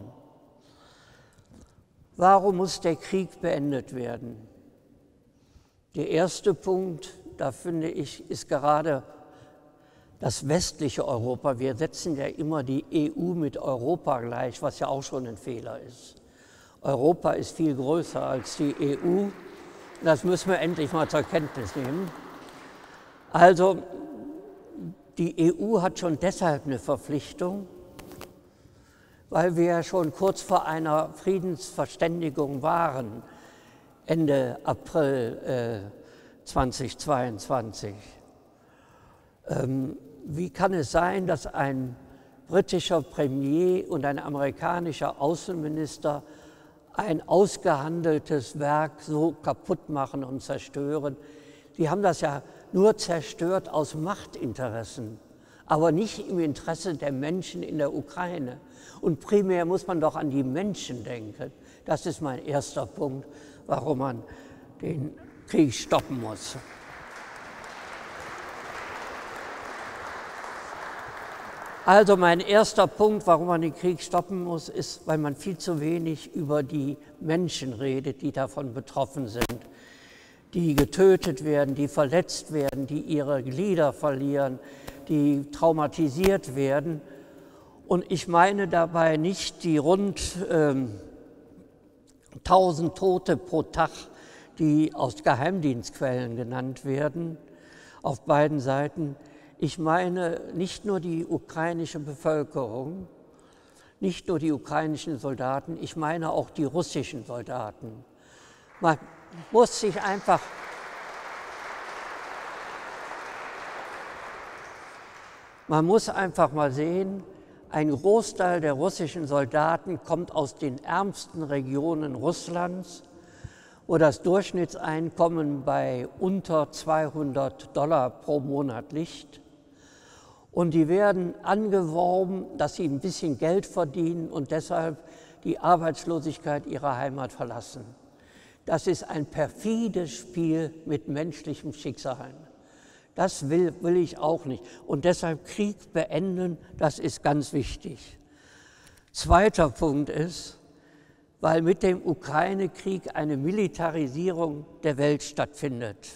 Warum muss der Krieg beendet werden? Der erste Punkt, da finde ich, ist gerade das westliche Europa. Wir setzen ja immer die E U mit Europa gleich, was ja auch schon ein Fehler ist. Europa ist viel größer als die E U. Das müssen wir endlich mal zur Kenntnis nehmen. Also, die E U hat schon deshalb eine Verpflichtung, weil wir ja schon kurz vor einer Friedensverständigung waren, Ende April äh, zweitausendzweiundzwanzig. Ähm, wie kann es sein, dass ein britischer Premier und ein amerikanischer Außenminister ein ausgehandeltes Werk so kaputt machen und zerstören? Die haben das ja nur zerstört aus Machtinteressen, aber nicht im Interesse der Menschen in der Ukraine. Und primär muss man doch an die Menschen denken. Das ist mein erster Punkt, warum man den Krieg stoppen muss. Also mein erster Punkt, warum man den Krieg stoppen muss, ist, weil man viel zu wenig über die Menschen redet, die davon betroffen sind, die getötet werden, die verletzt werden, die ihre Glieder verlieren, die traumatisiert werden. Und ich meine dabei nicht die rund ähm, tausend Tote pro Tag, die aus Geheimdienstquellen genannt werden, auf beiden Seiten. Ich meine nicht nur die ukrainische Bevölkerung, nicht nur die ukrainischen Soldaten, ich meine auch die russischen Soldaten. Man muss sich einfach man muss einfach mal sehen, ein Großteil der russischen Soldaten kommt aus den ärmsten Regionen Russlands, wo das Durchschnittseinkommen bei unter zweihundert Dollar pro Monat liegt. Und die werden angeworben, dass sie ein bisschen Geld verdienen und deshalb die Arbeitslosigkeit ihrer Heimat verlassen. Das ist ein perfides Spiel mit menschlichem Schicksal. Das will, will ich auch nicht. Und deshalb Krieg beenden, das ist ganz wichtig. Zweiter Punkt ist, weil mit dem Ukraine-Krieg eine Militarisierung der Welt stattfindet.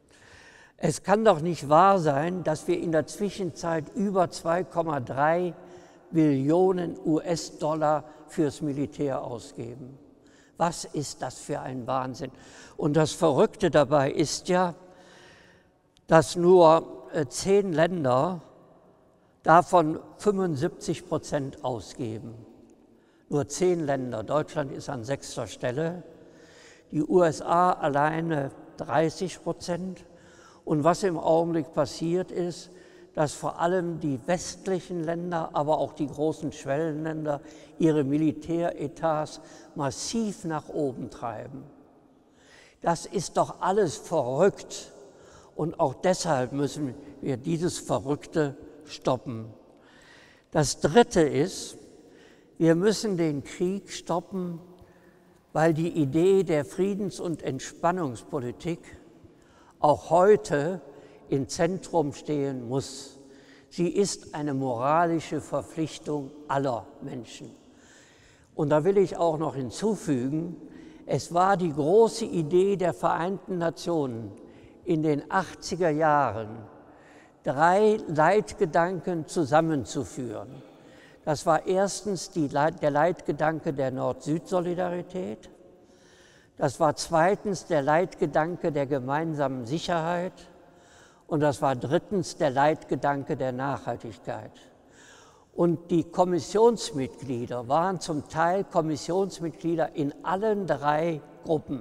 Es kann doch nicht wahr sein, dass wir in der Zwischenzeit über zwei Komma drei Billionen U S-Dollar fürs Militär ausgeben. Was ist das für ein Wahnsinn? Und das Verrückte dabei ist ja, dass nur zehn Länder davon fünfundsiebzig Prozent ausgeben. Nur zehn Länder. Deutschland ist an sechster Stelle. Die U S A alleine dreißig Prozent. Und was im Augenblick passiert ist, dass vor allem die westlichen Länder, aber auch die großen Schwellenländer ihre Militäretats massiv nach oben treiben. Das ist doch alles verrückt. Und auch deshalb müssen wir dieses Verrückte stoppen. Das Dritte ist, wir müssen den Krieg stoppen, weil die Idee der Friedens- und Entspannungspolitik auch heute im Zentrum stehen muss. Sie ist eine moralische Verpflichtung aller Menschen. Und da will ich auch noch hinzufügen, es war die große Idee der Vereinten Nationen in den achtziger Jahren, drei Leitgedanken zusammenzuführen. Das war erstens die, der Leitgedanke der Nord-Süd-Solidarität. Das war zweitens der Leitgedanke der gemeinsamen Sicherheit und das war drittens der Leitgedanke der Nachhaltigkeit. Und die Kommissionsmitglieder waren zum Teil Kommissionsmitglieder in allen drei Gruppen.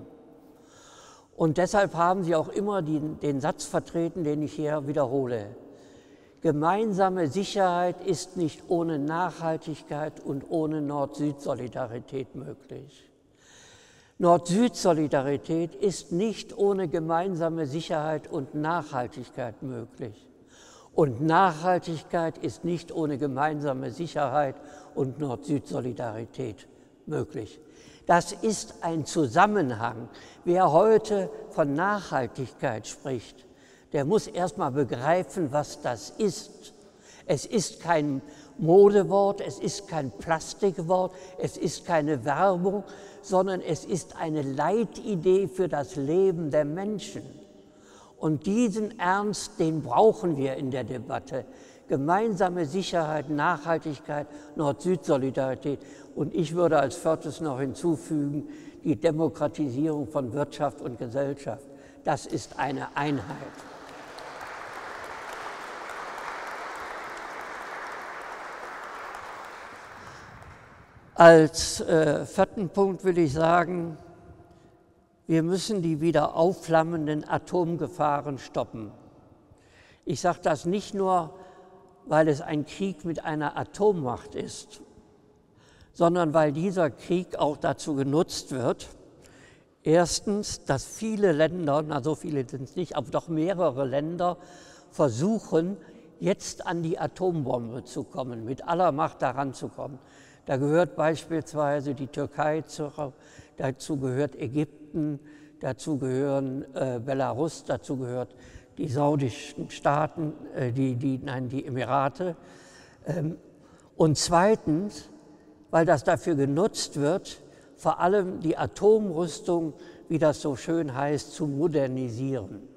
Und deshalb haben sie auch immer die, den Satz vertreten, den ich hier wiederhole. Gemeinsame Sicherheit ist nicht ohne Nachhaltigkeit und ohne Nord-Süd-Solidarität möglich. Nord-Süd-Solidarität ist nicht ohne gemeinsame Sicherheit und Nachhaltigkeit möglich. Und Nachhaltigkeit ist nicht ohne gemeinsame Sicherheit und Nord-Süd-Solidarität möglich. Das ist ein Zusammenhang. Wer heute von Nachhaltigkeit spricht, der muss erst mal begreifen, was das ist. Es ist kein Modewort, es ist kein Plastikwort, es ist keine Werbung, sondern es ist eine Leitidee für das Leben der Menschen. Und diesen Ernst, den brauchen wir in der Debatte. Gemeinsame Sicherheit, Nachhaltigkeit, Nord-Süd-Solidarität. Und ich würde als viertes noch hinzufügen, die Demokratisierung von Wirtschaft und Gesellschaft. Das ist eine Einheit. Als äh, vierten Punkt will ich sagen, wir müssen die wieder aufflammenden Atomgefahren stoppen. Ich sage das nicht nur, weil es ein Krieg mit einer Atommacht ist, sondern weil dieser Krieg auch dazu genutzt wird, erstens, dass viele Länder, na so viele sind es nicht, aber doch mehrere Länder versuchen, jetzt an die Atombombe zu kommen, mit aller Macht daran zu kommen. Da gehört beispielsweise die Türkei zu, dazu gehört Ägypten, dazu gehören äh, Belarus, dazu gehört die saudischen Staaten, äh, die, die, nein, die Emirate. Ähm, und zweitens, weil das dafür genutzt wird, vor allem die Atomrüstung, wie das so schön heißt, zu modernisieren.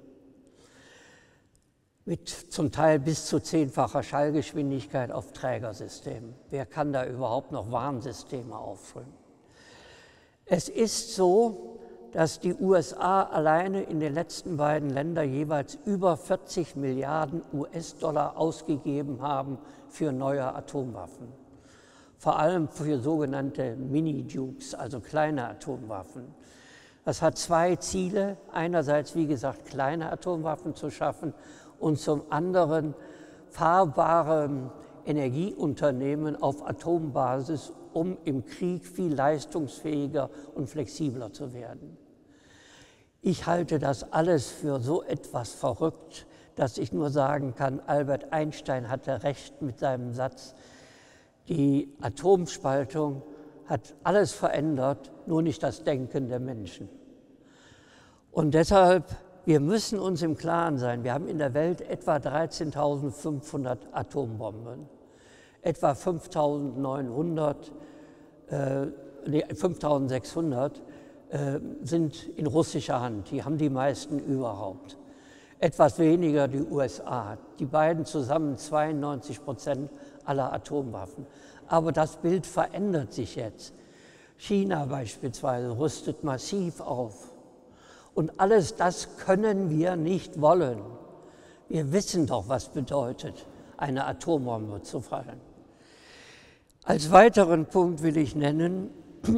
Mit zum Teil bis zu zehnfacher Schallgeschwindigkeit auf Trägersystemen. Wer kann da überhaupt noch Warnsysteme aufbringen? Es ist so, dass die U S A alleine in den letzten beiden Ländern jeweils über vierzig Milliarden U S-Dollar ausgegeben haben für neue Atomwaffen. Vor allem für sogenannte Mini-Dukes, also kleine Atomwaffen. Das hat zwei Ziele. Einerseits, wie gesagt, kleine Atomwaffen zu schaffen und zum anderen fahrbare Energieunternehmen auf Atombasis, um im Krieg viel leistungsfähiger und flexibler zu werden. Ich halte das alles für so etwas verrückt, dass ich nur sagen kann, Albert Einstein hatte recht mit seinem Satz, die Atomspaltung hat alles verändert, nur nicht das Denken der Menschen. Und deshalb, wir müssen uns im Klaren sein, wir haben in der Welt etwa dreizehntausendfünfhundert Atombomben, etwa fünftausendneunhundert, äh, nee, fünftausendsechshundert äh, sind in russischer Hand, die haben die meisten überhaupt. Etwas weniger die U S A, die beiden zusammen zweiundneunzig Prozent aller Atomwaffen. Aber das Bild verändert sich jetzt. China beispielsweise rüstet massiv auf. Und alles das können wir nicht wollen. Wir wissen doch, was bedeutet, eine Atombombe zu fallen. Als weiteren Punkt will ich nennen,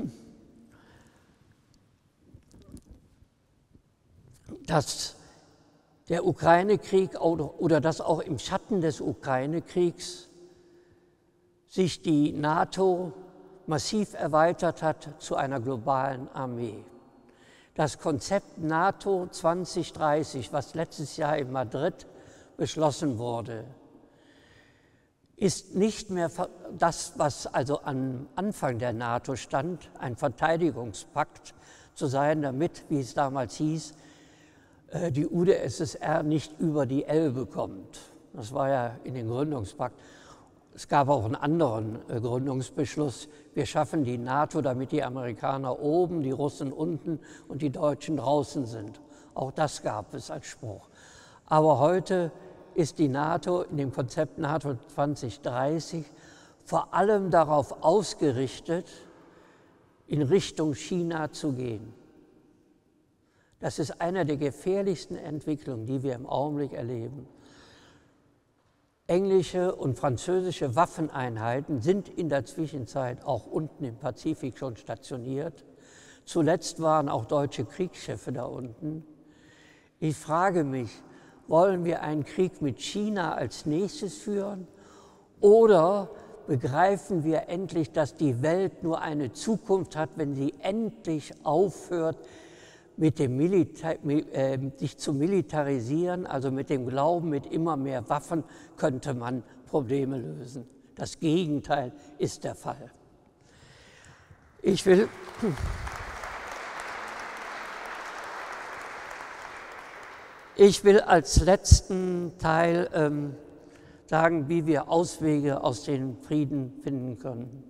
dass der Ukraine-Krieg oder dass auch im Schatten des Ukraine-Kriegs sich die NATO massiv erweitert hat zu einer globalen Armee. Das Konzept NATO zwanzig dreißig, was letztes Jahr in Madrid beschlossen wurde, ist nicht mehr das, was also am Anfang der NATO stand, ein Verteidigungspakt zu sein, damit, wie es damals hieß, die U d S S R nicht über die Elbe kommt. Das war ja in den Gründungspakt. Es gab auch einen anderen Gründungsbeschluss. Wir schaffen die NATO, damit die Amerikaner oben, die Russen unten und die Deutschen draußen sind. Auch das gab es als Spruch. Aber heute ist die NATO in dem Konzept NATO zwanzig dreißig vor allem darauf ausgerichtet, in Richtung China zu gehen. Das ist eine der gefährlichsten Entwicklungen, die wir im Augenblick erleben. Englische und französische Waffeneinheiten sind in der Zwischenzeit auch unten im Pazifik schon stationiert. Zuletzt waren auch deutsche Kriegsschiffe da unten. Ich frage mich, wollen wir einen Krieg mit China als nächstes führen oder begreifen wir endlich, dass die Welt nur eine Zukunft hat, wenn sie endlich aufhört, mit dem Milita- äh, sich zu militarisieren, also mit dem Glauben, mit immer mehr Waffen könnte man Probleme lösen. Das Gegenteil ist der Fall. Ich will, ich will als letzten Teil ähm, sagen, wie wir Auswege aus dem Frieden finden können.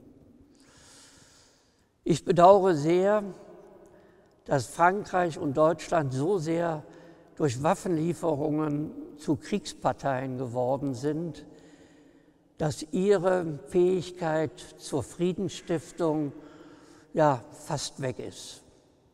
Ich bedauere sehr, dass Frankreich und Deutschland so sehr durch Waffenlieferungen zu Kriegsparteien geworden sind, dass ihre Fähigkeit zur Friedensstiftung ja fast weg ist.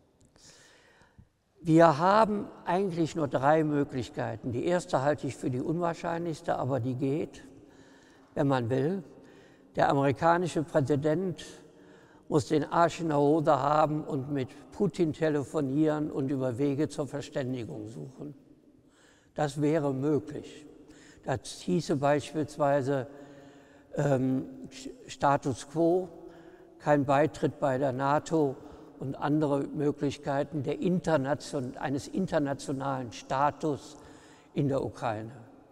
Wir haben eigentlich nur drei Möglichkeiten. Die erste halte ich für die unwahrscheinlichste, aber die geht, wenn man will. Der amerikanische Präsident muss den Arsch in der Hose haben und mit Putin telefonieren und über Wege zur Verständigung suchen. Das wäre möglich. Das hieße beispielsweise ähm, Status quo, kein Beitritt bei der NATO und andere Möglichkeiten der Internation, eines internationalen Status in der Ukraine.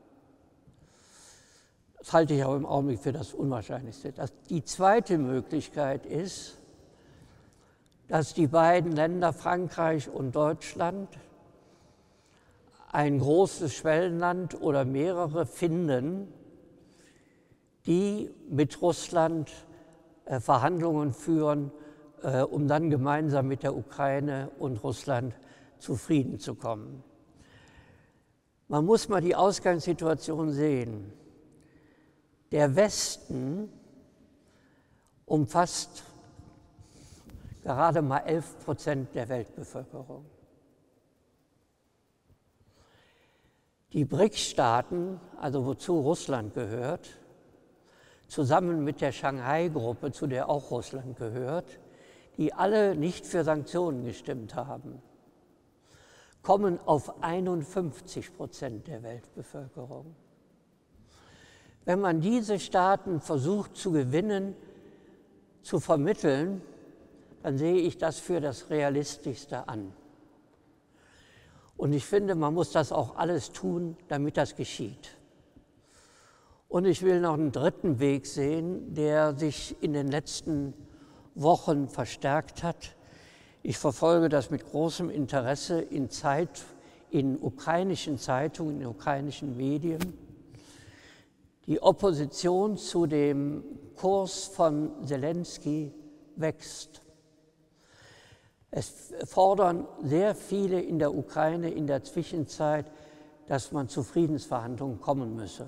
Das halte ich auch im Augenblick für das Unwahrscheinlichste. Das, die zweite Möglichkeit ist, dass die beiden Länder Frankreich und Deutschland ein großes Schwellenland oder mehrere finden, die mit Russland äh, Verhandlungen führen, äh, um dann gemeinsam mit der Ukraine und Russland zu Frieden zu kommen. Man muss mal die Ausgangssituation sehen. Der Westen umfasst gerade mal elf Prozent der Weltbevölkerung. Die BRICS-Staaten, also wozu Russland gehört, zusammen mit der Shanghai-Gruppe, zu der auch Russland gehört, die alle nicht für Sanktionen gestimmt haben, kommen auf einundfünfzig Prozent der Weltbevölkerung. Wenn man diese Staaten versucht zu gewinnen, zu vermitteln, dann sehe ich das für das Realistischste an. Und ich finde, man muss das auch alles tun, damit das geschieht. Und ich will noch einen dritten Weg sehen, der sich in den letzten Wochen verstärkt hat. Ich verfolge das mit großem Interesse in, Zeit, in ukrainischen Zeitungen, in ukrainischen Medien. Die Opposition zu dem Kurs von Zelensky wächst. Es fordern sehr viele in der Ukraine in der Zwischenzeit, dass man zu Friedensverhandlungen kommen müsse.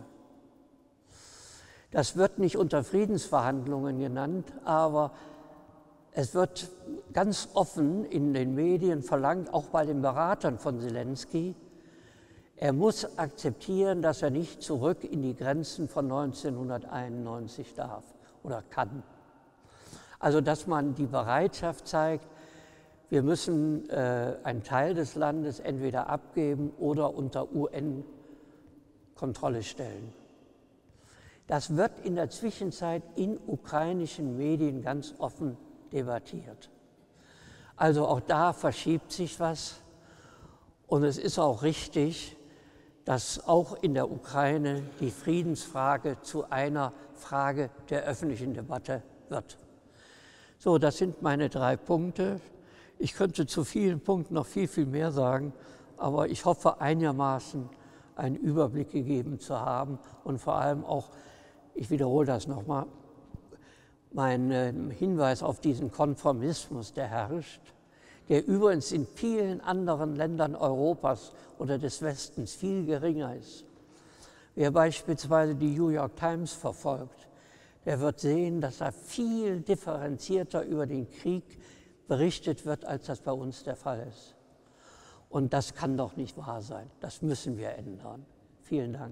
Das wird nicht unter Friedensverhandlungen genannt, aber es wird ganz offen in den Medien verlangt, auch bei den Beratern von Zelensky, er muss akzeptieren, dass er nicht zurück in die Grenzen von neunzehnhunderteinundneunzig darf oder kann. Also dass man die Bereitschaft zeigt, wir müssen äh, einen Teil des Landes entweder abgeben oder unter U N-Kontrolle stellen. Das wird in der Zwischenzeit in ukrainischen Medien ganz offen debattiert. Also auch da verschiebt sich was und es ist auch richtig, dass auch in der Ukraine die Friedensfrage zu einer Frage der öffentlichen Debatte wird. So, das sind meine drei Punkte. Ich könnte zu vielen Punkten noch viel, viel mehr sagen, aber ich hoffe einigermaßen einen Überblick gegeben zu haben und vor allem auch, ich wiederhole das nochmal, mein Hinweis auf diesen Konformismus, der herrscht, der übrigens in vielen anderen Ländern Europas oder des Westens viel geringer ist. Wer beispielsweise die New York Times verfolgt, der wird sehen, dass da viel differenzierter über den Krieg berichtet wird, als das bei uns der Fall ist. Und das kann doch nicht wahr sein. Das müssen wir ändern. Vielen Dank.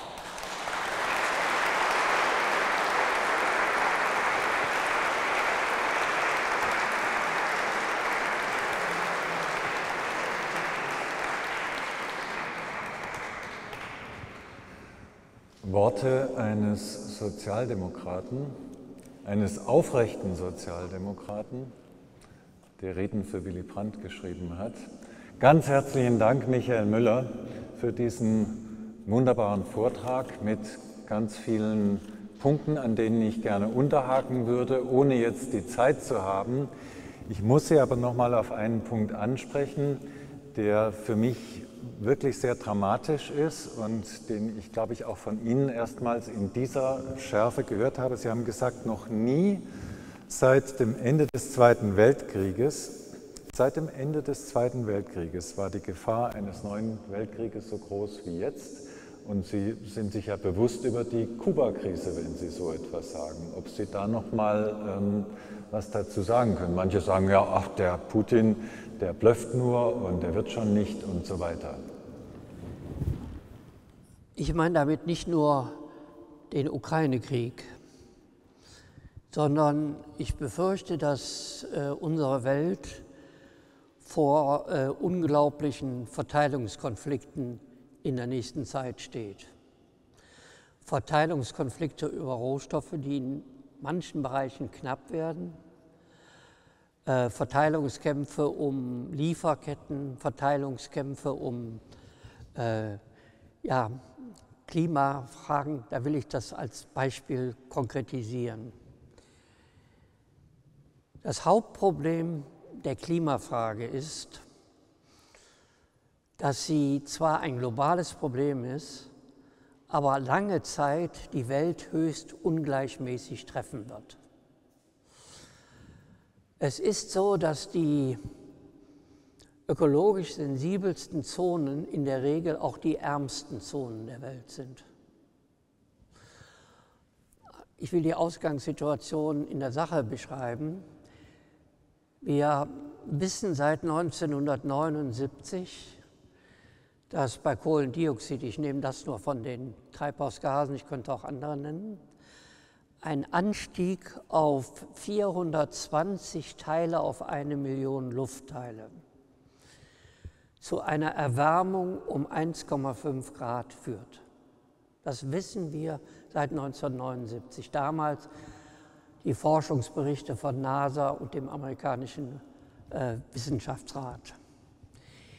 Worte eines Sozialdemokraten, eines aufrechten Sozialdemokraten, der Reden für Willy Brandt geschrieben hat. Ganz herzlichen Dank, Michael Müller, für diesen wunderbaren Vortrag mit ganz vielen Punkten, an denen ich gerne unterhaken würde, ohne jetzt die Zeit zu haben. Ich muss Sie aber noch mal auf einen Punkt ansprechen, der für mich wirklich sehr dramatisch ist und den ich, glaube ich, auch von Ihnen erstmals in dieser Schärfe gehört habe. Sie haben gesagt, noch nie seit dem Ende des Zweiten Weltkrieges, seit dem Ende des Zweiten Weltkrieges war die Gefahr eines neuen Weltkrieges so groß wie jetzt. Und Sie sind sich ja bewusst über die Kuba-Krise, wenn Sie so etwas sagen. Ob Sie da noch mal ähm, was dazu sagen können. Manche sagen ja, ach, der Putin, der blöfft nur und der wird schon nicht und so weiter. Ich meine damit nicht nur den Ukraine-Krieg, sondern ich befürchte, dass äh, unsere Welt vor äh, unglaublichen Verteilungskonflikten in der nächsten Zeit steht. Verteilungskonflikte über Rohstoffe, die in manchen Bereichen knapp werden, äh, Verteilungskämpfe um Lieferketten, Verteilungskämpfe um äh, ja, Klimafragen, da will ich das als Beispiel konkretisieren. Das Hauptproblem der Klimafrage ist, dass sie zwar ein globales Problem ist, aber lange Zeit die Welt höchst ungleichmäßig treffen wird. Es ist so, dass die ökologisch sensibelsten Zonen in der Regel auch die ärmsten Zonen der Welt sind. Ich will die Ausgangssituation in der Sache beschreiben. Wir wissen seit neunzehnhundertneunundsiebzig, dass bei Kohlendioxid, ich nehme das nur von den Treibhausgasen, ich könnte auch andere nennen, ein Anstieg auf vierhundertzwanzig Teile auf eine Million Luftteile zu einer Erwärmung um eins Komma fünf Grad führt. Das wissen wir seit neunzehnhundertneunundsiebzig. Damals die Forschungsberichte von NASA und dem amerikanischen äh, Wissenschaftsrat.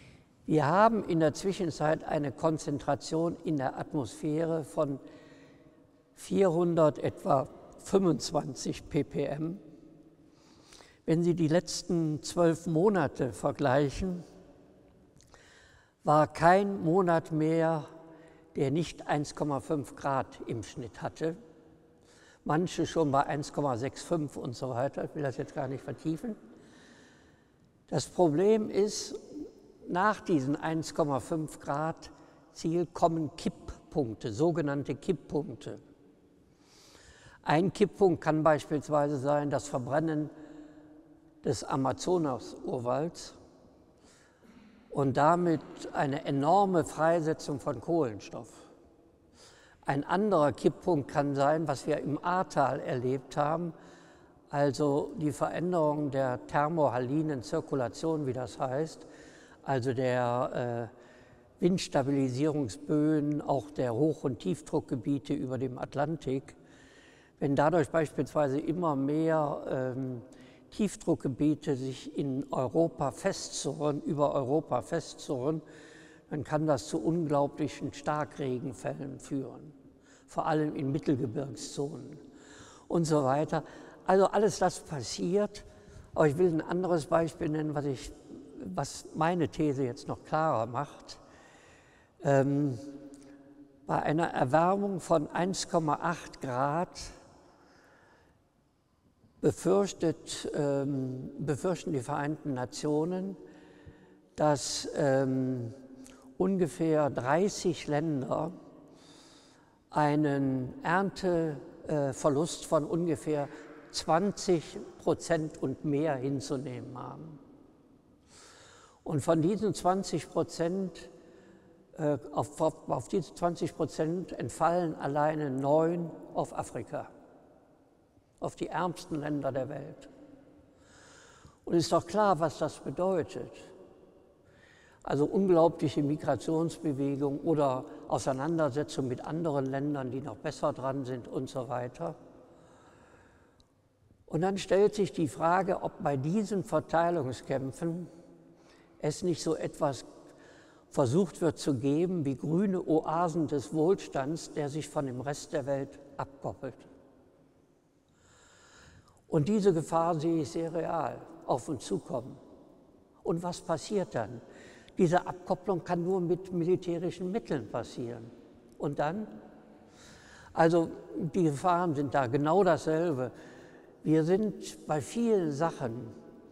Wir haben in der Zwischenzeit eine Konzentration in der Atmosphäre von vierhundert etwa fünfundzwanzig ppm. Wenn Sie die letzten zwölf Monate vergleichen, war kein Monat mehr, der nicht eins Komma fünf Grad im Schnitt hatte. Manche schon bei eins Komma fünfundsechzig und so weiter. Ich will das jetzt gar nicht vertiefen. Das Problem ist, nach diesen eins Komma fünf Grad Ziel kommen Kipppunkte, sogenannte Kipppunkte. Ein Kipppunkt kann beispielsweise sein das Verbrennen des Amazonas-Urwalds und damit eine enorme Freisetzung von Kohlenstoff. Ein anderer Kipppunkt kann sein, was wir im Ahrtal erlebt haben, also die Veränderung der thermohalinen Zirkulation, wie das heißt, also der äh, Windstabilisierungsböen, auch der Hoch- und Tiefdruckgebiete über dem Atlantik. Wenn dadurch beispielsweise immer mehr ähm, Tiefdruckgebiete sich in Europa festzurren, über Europa festzurren, dann kann das zu unglaublichen Starkregenfällen führen, vor allem in Mittelgebirgszonen und so weiter. Also alles das passiert, aber ich will ein anderes Beispiel nennen, was, ich, was meine These jetzt noch klarer macht. Ähm, bei einer Erwärmung von eins Komma acht Grad befürchtet, ähm, befürchten die Vereinten Nationen, dass ähm, ungefähr dreißig Länder einen Ernteverlust von ungefähr zwanzig Prozent und mehr hinzunehmen haben. Und von diesen zwanzig Prozent, äh, auf, auf, auf diese zwanzig Prozent entfallen alleine neun auf Afrika, auf die ärmsten Länder der Welt. Und ist doch klar, was das bedeutet. Also unglaubliche Migrationsbewegung oder Auseinandersetzung mit anderen Ländern, die noch besser dran sind und so weiter. Und dann stellt sich die Frage, ob bei diesen Verteilungskämpfen es nicht so etwas versucht wird zu geben wie grüne Oasen des Wohlstands, der sich von dem Rest der Welt abkoppelt. Und diese Gefahr sehe ich sehr real auf uns zukommen. Und was passiert dann? Diese Abkopplung kann nur mit militärischen Mitteln passieren. Und dann? Also die Gefahren sind da genau dasselbe. Wir sind bei vielen Sachen,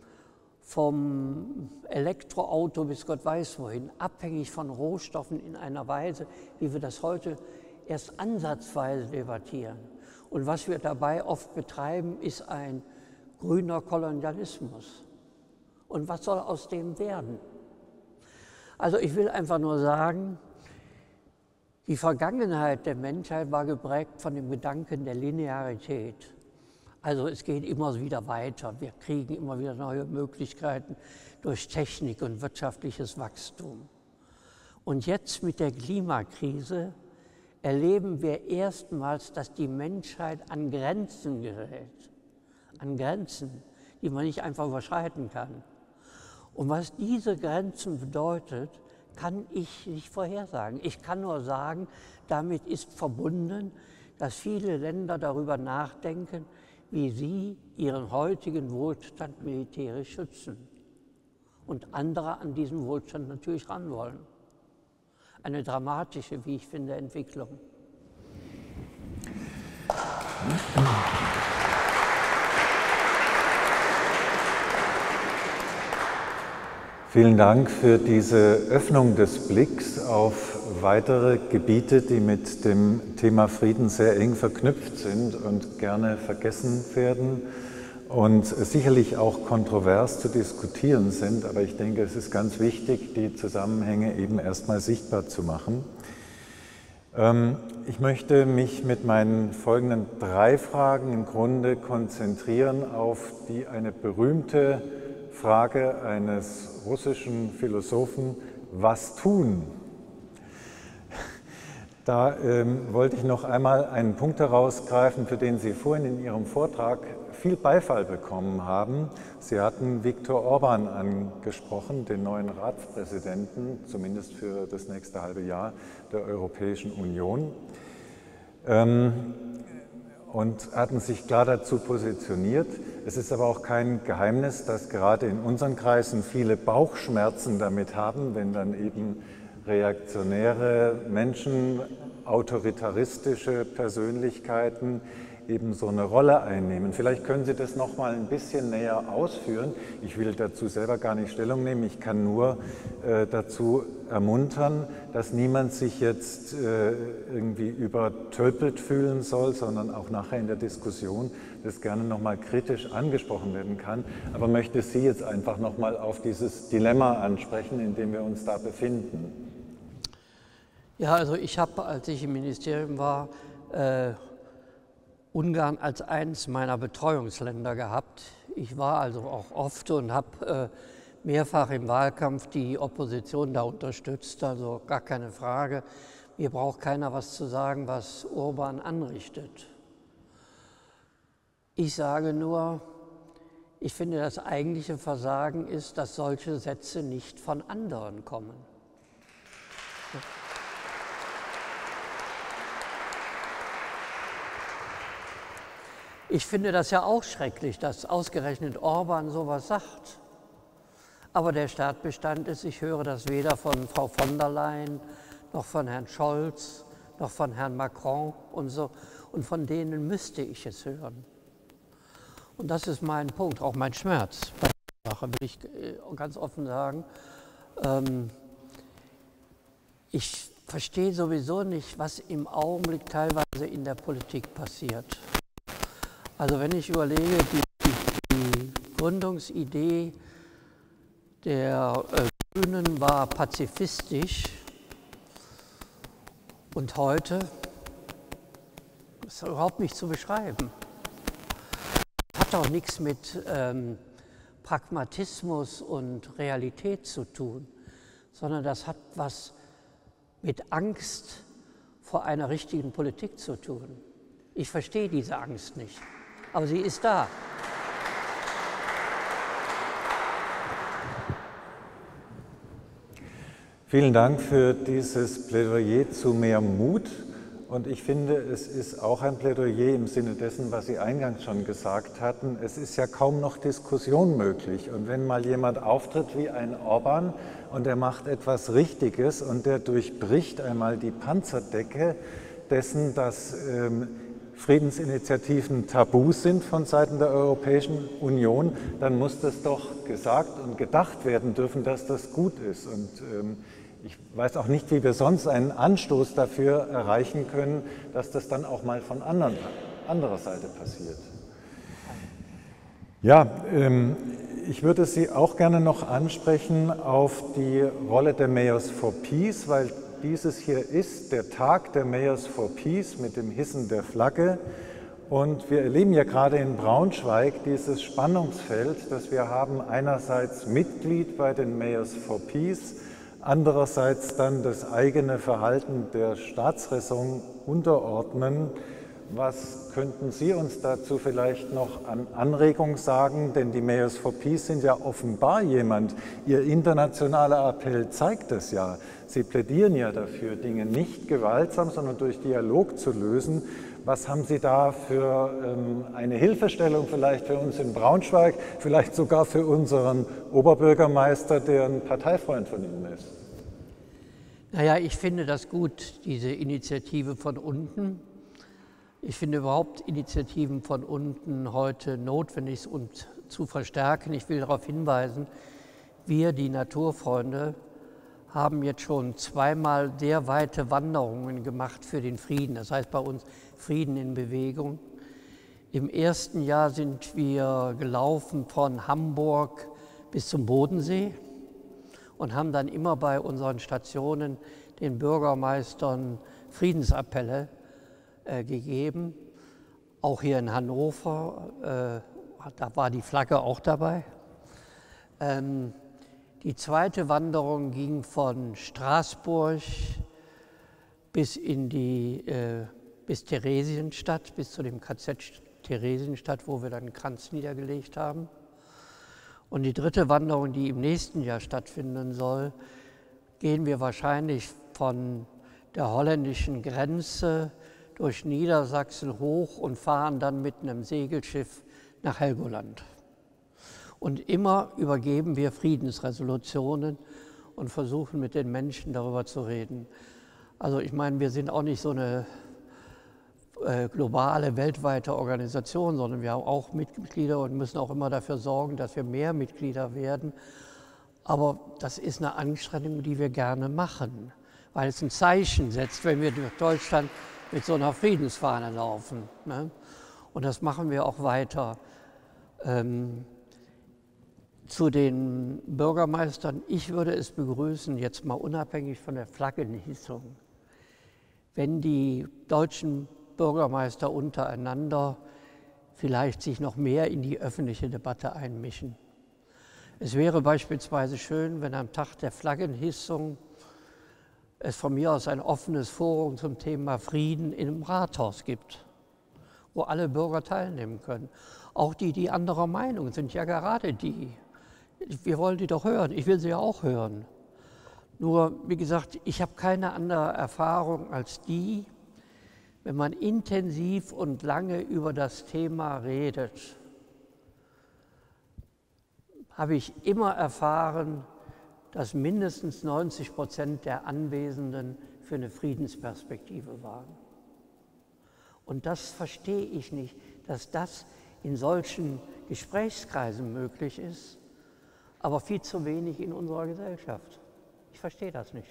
vom Elektroauto bis Gott weiß wohin, abhängig von Rohstoffen in einer Weise, wie wir das heute erst ansatzweise debattieren. Und was wir dabei oft betreiben, ist ein grüner Kolonialismus. Und was soll aus dem werden? Also ich will einfach nur sagen, die Vergangenheit der Menschheit war geprägt von dem Gedanken der Linearität. Also es geht immer wieder weiter, wir kriegen immer wieder neue Möglichkeiten durch Technik und wirtschaftliches Wachstum. Und jetzt mit der Klimakrise erleben wir erstmals, dass die Menschheit an Grenzen gerät, an Grenzen, die man nicht einfach überschreiten kann. Und was diese Grenzen bedeutet, kann ich nicht vorhersagen. Ich kann nur sagen, damit ist verbunden, dass viele Länder darüber nachdenken, wie sie ihren heutigen Wohlstand militärisch schützen und andere an diesen Wohlstand natürlich ran wollen. Eine dramatische, wie ich finde, Entwicklung. Vielen Dank für diese Öffnung des Blicks auf weitere Gebiete, die mit dem Thema Frieden sehr eng verknüpft sind und gerne vergessen werden und sicherlich auch kontrovers zu diskutieren sind. Aber ich denke, es ist ganz wichtig, die Zusammenhänge eben erstmal sichtbar zu machen. Ich möchte mich mit meinen folgenden drei Fragen im Grunde konzentrieren auf die eine berühmte Frage eines russischen Philosophen: Was tun? Da ähm, wollte ich noch einmal einen Punkt herausgreifen, für den Sie vorhin in Ihrem Vortrag viel Beifall bekommen haben. Sie hatten Viktor Orban angesprochen, den neuen Ratspräsidenten, zumindest für das nächste halbe Jahr der Europäischen Union. Ähm, und hatten sich klar dazu positioniert. Es ist aber auch kein Geheimnis, dass gerade in unseren Kreisen viele Bauchschmerzen damit haben, wenn dann eben reaktionäre Menschen, autoritaristische Persönlichkeiten eben so eine Rolle einnehmen. Vielleicht können Sie das noch mal ein bisschen näher ausführen. Ich will dazu selber gar nicht Stellung nehmen. Ich kann nur äh, dazu ermuntern, dass niemand sich jetzt äh, irgendwie übertölpelt fühlen soll, sondern auch nachher in der Diskussion das gerne noch mal kritisch angesprochen werden kann. Aber möchte Sie jetzt einfach noch mal auf dieses Dilemma ansprechen, in dem wir uns da befinden. Ja, also ich habe, als ich im Ministerium war, äh, Ungarn als eines meiner Betreuungsländer gehabt. Ich war also auch oft und habe äh, mehrfach im Wahlkampf die Opposition da unterstützt, also gar keine Frage. Mir braucht keiner was zu sagen, was Orban anrichtet. Ich sage nur, ich finde, das eigentliche Versagen ist, dass solche Sätze nicht von anderen kommen. Ich finde das ja auch schrecklich, dass ausgerechnet Orban sowas sagt. Aber der Tatbestand ist, ich höre das weder von Frau von der Leyen, noch von Herrn Scholz, noch von Herrn Macron und so. Und von denen müsste ich es hören. Und das ist mein Punkt, auch mein Schmerz bei der Sache, will ich ganz offen sagen. Ähm, ich verstehe sowieso nicht, was im Augenblick teilweise in der Politik passiert. Also wenn ich überlege, die, die, die Gründungsidee der äh, Grünen war pazifistisch und heute ist überhaupt nicht zu beschreiben. Hat auch nichts mit ähm, Pragmatismus und Realität zu tun, sondern das hat was mit Angst vor einer richtigen Politik zu tun. Ich verstehe diese Angst nicht. Aber sie ist da. Vielen Dank für dieses Plädoyer zu mehr Mut. Und ich finde, es ist auch ein Plädoyer im Sinne dessen, was Sie eingangs schon gesagt hatten. Es ist ja kaum noch Diskussion möglich. Und wenn mal jemand auftritt wie ein Orban und er macht etwas Richtiges und der durchbricht einmal die Panzerdecke dessen, dass ähm, Friedensinitiativen tabu sind von Seiten der Europäischen Union, dann muss das doch gesagt und gedacht werden dürfen, dass das gut ist. Und ähm, ich weiß auch nicht, wie wir sonst einen Anstoß dafür erreichen können, dass das dann auch mal von anderen, anderer Seite passiert. Ja, ähm, ich würde Sie auch gerne noch ansprechen auf die Rolle der Mayors for Peace, weil dieses hier ist der Tag der Mayors for Peace mit dem Hissen der Flagge. Und wir erleben ja gerade in Braunschweig dieses Spannungsfeld, das wir haben, einerseits Mitglied bei den Mayors for Peace, andererseits dann das eigene Verhalten der Staatsräson unterordnen. Was könnten Sie uns dazu vielleicht noch an Anregung sagen? Denn die Mayors for Peace sind ja offenbar jemand, Ihr internationaler Appell zeigt es ja. Sie plädieren ja dafür, Dinge nicht gewaltsam, sondern durch Dialog zu lösen. Was haben Sie da für ähm, eine Hilfestellung vielleicht für uns in Braunschweig, vielleicht sogar für unseren Oberbürgermeister, der ein Parteifreund von Ihnen ist? Naja, ich finde das gut, diese Initiative von unten. Ich finde überhaupt Initiativen von unten heute notwendig und zu verstärken. Ich will darauf hinweisen, wir, die Naturfreunde, haben jetzt schon zweimal sehr weite Wanderungen gemacht für den Frieden. Das heißt bei uns Frieden in Bewegung. Im ersten Jahr sind wir gelaufen von Hamburg bis zum Bodensee und haben dann immer bei unseren Stationen den Bürgermeistern Friedensappelle äh, gegeben. Auch hier in Hannover, äh, da war die Flagge auch dabei. Ähm, Die zweite Wanderung ging von Straßburg bis in die äh, bis Theresienstadt, bis zu dem K Z Theresienstadt, wo wir dann einen Kranz niedergelegt haben. Und die dritte Wanderung, die im nächsten Jahr stattfinden soll, gehen wir wahrscheinlich von der holländischen Grenze durch Niedersachsen hoch und fahren dann mit einem Segelschiff nach Helgoland. Und immer übergeben wir Friedensresolutionen und versuchen mit den Menschen darüber zu reden. Also ich meine, wir sind auch nicht so eine äh, globale, weltweite Organisation, sondern wir haben auch Mitglieder und müssen auch immer dafür sorgen, dass wir mehr Mitglieder werden. Aber das ist eine Anstrengung, die wir gerne machen, weil es ein Zeichen setzt, wenn wir durch Deutschland mit so einer Friedensfahne laufen. Ne? Und das machen wir auch weiter. Ähm, zu den Bürgermeistern, ich würde es begrüßen, jetzt mal unabhängig von der Flaggenhissung, wenn die deutschen Bürgermeister untereinander vielleicht sich noch mehr in die öffentliche Debatte einmischen. Es wäre beispielsweise schön, wenn am Tag der Flaggenhissung es von mir aus ein offenes Forum zum Thema Frieden im Rathaus gibt, wo alle Bürger teilnehmen können. Auch die, die anderer Meinung sind, ja gerade die. Wir wollen die doch hören, ich will sie ja auch hören. Nur, wie gesagt, ich habe keine andere Erfahrung als die, wenn man intensiv und lange über das Thema redet, habe ich immer erfahren, dass mindestens neunzig Prozent der Anwesenden für eine Friedensperspektive waren. Und das verstehe ich nicht, dass das in solchen Gesprächskreisen möglich ist, aber viel zu wenig in unserer Gesellschaft. Ich verstehe das nicht.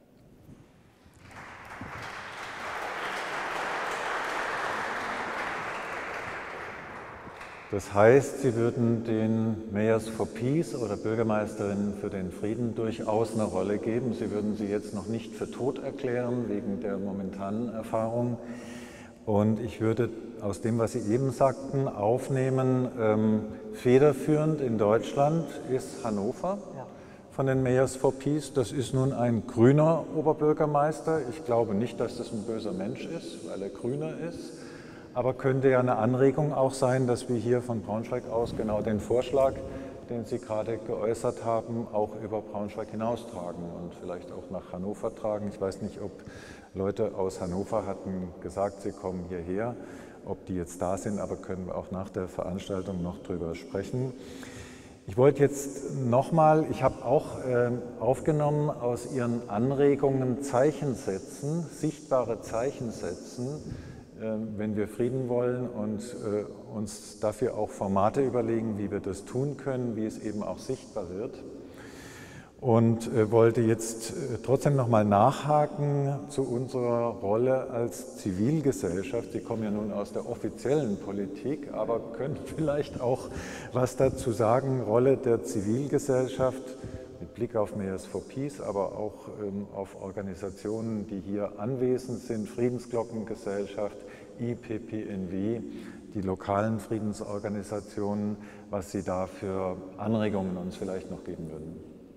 Das heißt, Sie würden den Mayors for Peace oder Bürgermeisterinnen für den Frieden durchaus eine Rolle geben. Sie würden sie jetzt noch nicht für tot erklären, wegen der momentanen Erfahrung. Und ich würde aus dem, was Sie eben sagten, aufnehmen, ähm, federführend in Deutschland ist Hannover ja. von den Mayors for Peace. Das ist nun ein grüner Oberbürgermeister. Ich glaube nicht, dass das ein böser Mensch ist, weil er grüner ist. Aber könnte ja eine Anregung auch sein, dass wir hier von Braunschweig aus genau den Vorschlag, den Sie gerade geäußert haben, auch über Braunschweig hinaustragen und vielleicht auch nach Hannover tragen. Ich weiß nicht, ob Leute aus Hannover hatten gesagt, sie kommen hierher, ob die jetzt da sind, aber können wir auch nach der Veranstaltung noch drüber sprechen. Ich wollte jetzt nochmal, ich habe auch äh, aufgenommen aus Ihren Anregungen Zeichen setzen, sichtbare Zeichen setzen, wenn wir Frieden wollen und äh, uns dafür auch Formate überlegen, wie wir das tun können, wie es eben auch sichtbar wird. Und äh, wollte jetzt äh, trotzdem nochmal nachhaken zu unserer Rolle als Zivilgesellschaft. Sie kommen ja nun aus der offiziellen Politik, aber können vielleicht auch was dazu sagen, Rolle der Zivilgesellschaft mit Blick auf Mayors for Peace, aber auch ähm, auf Organisationen, die hier anwesend sind, Friedensglockengesellschaft, I P P N W, die lokalen Friedensorganisationen, was Sie da für Anregungen uns vielleicht noch geben würden.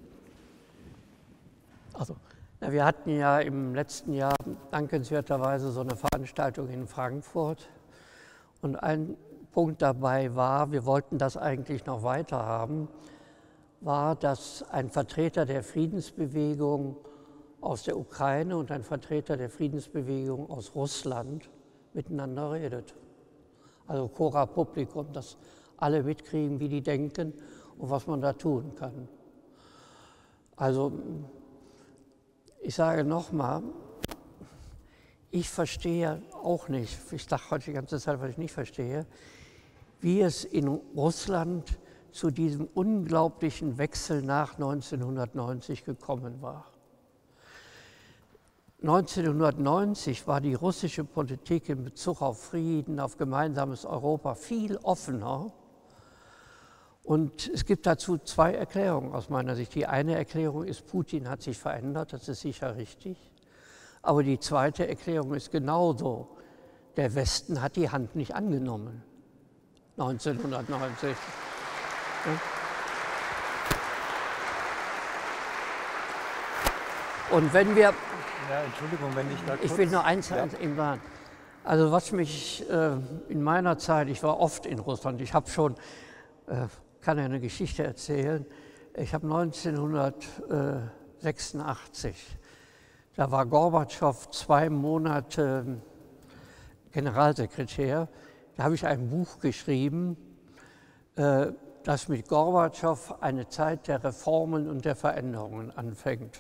Also, na, wir hatten ja im letzten Jahr dankenswerterweise so eine Veranstaltung in Frankfurt und ein Punkt dabei war, wir wollten das eigentlich noch weiter haben, war, dass ein Vertreter der Friedensbewegung aus der Ukraine und ein Vertreter der Friedensbewegung aus Russland miteinander redet. Also Cora Publicum, dass alle mitkriegen, wie die denken und was man da tun kann. Also ich sage nochmal, ich verstehe auch nicht, ich sage heute die ganze Zeit, was ich nicht verstehe, wie es in Russland zu diesem unglaublichen Wechsel nach neunzehnhundertneunzig gekommen war. neunzehnhundertneunzig war die russische Politik in Bezug auf Frieden, auf gemeinsames Europa viel offener. Und es gibt dazu zwei Erklärungen aus meiner Sicht. Die eine Erklärung ist, Putin hat sich verändert, das ist sicher richtig. Aber die zweite Erklärung ist genauso, der Westen hat die Hand nicht angenommen, neunzehnhundertneunzig. Und wenn wir, ja, Entschuldigung, wenn ich da kurz, ich will nur eins ja. eben sagen, Also was mich äh, in meiner Zeit, ich war oft in Russland, ich habe schon, äh, kann ja eine Geschichte erzählen, ich habe neunzehnhundertsechsundachtzig, da war Gorbatschow zwei Monate Generalsekretär, da habe ich ein Buch geschrieben, äh, das mit Gorbatschow eine Zeit der Reformen und der Veränderungen anfängt.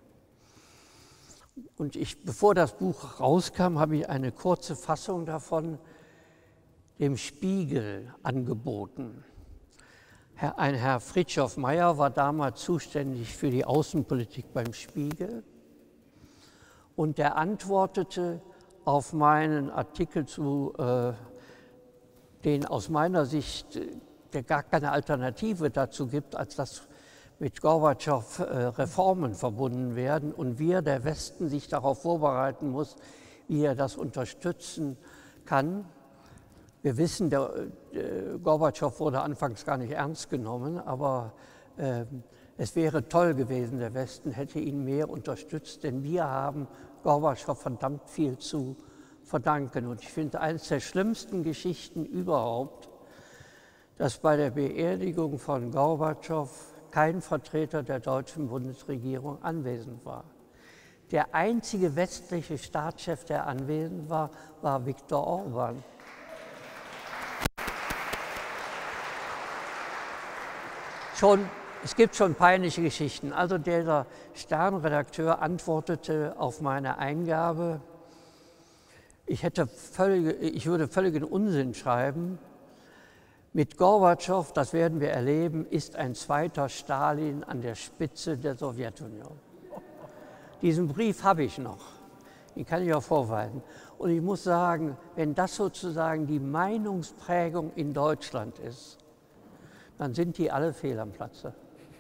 Und ich, bevor das Buch rauskam, habe ich eine kurze Fassung davon dem Spiegel angeboten. Herr, ein Herr Fritjof Meyer war damals zuständig für die Außenpolitik beim Spiegel und der antwortete auf meinen Artikel zu, äh, den aus meiner Sicht äh, der gar keine Alternative dazu gibt, als dass mit Gorbatschow äh, Reformen verbunden werden und wir, der Westen, sich darauf vorbereiten muss, wie er das unterstützen kann. Wir wissen, der, äh, Gorbatschow wurde anfangs gar nicht ernst genommen, aber äh, es wäre toll gewesen, der Westen hätte ihn mehr unterstützt, denn wir haben Gorbatschow verdammt viel zu verdanken. Und ich finde, eines der schlimmsten Geschichten überhaupt, dass bei der Beerdigung von Gorbatschow kein Vertreter der deutschen Bundesregierung anwesend war. Der einzige westliche Staatschef, der anwesend war, war Viktor Orban. Schon, es gibt schon peinliche Geschichten. Also der Stern-Redakteur antwortete auf meine Eingabe, ich, hätte völlige, ich würde völligen Unsinn schreiben. Mit Gorbatschow, das werden wir erleben, ist ein zweiter Stalin an der Spitze der Sowjetunion. Diesen Brief habe ich noch, den kann ich auch vorweisen. Und ich muss sagen, wenn das sozusagen die Meinungsprägung in Deutschland ist, dann sind die alle fehl am Platze.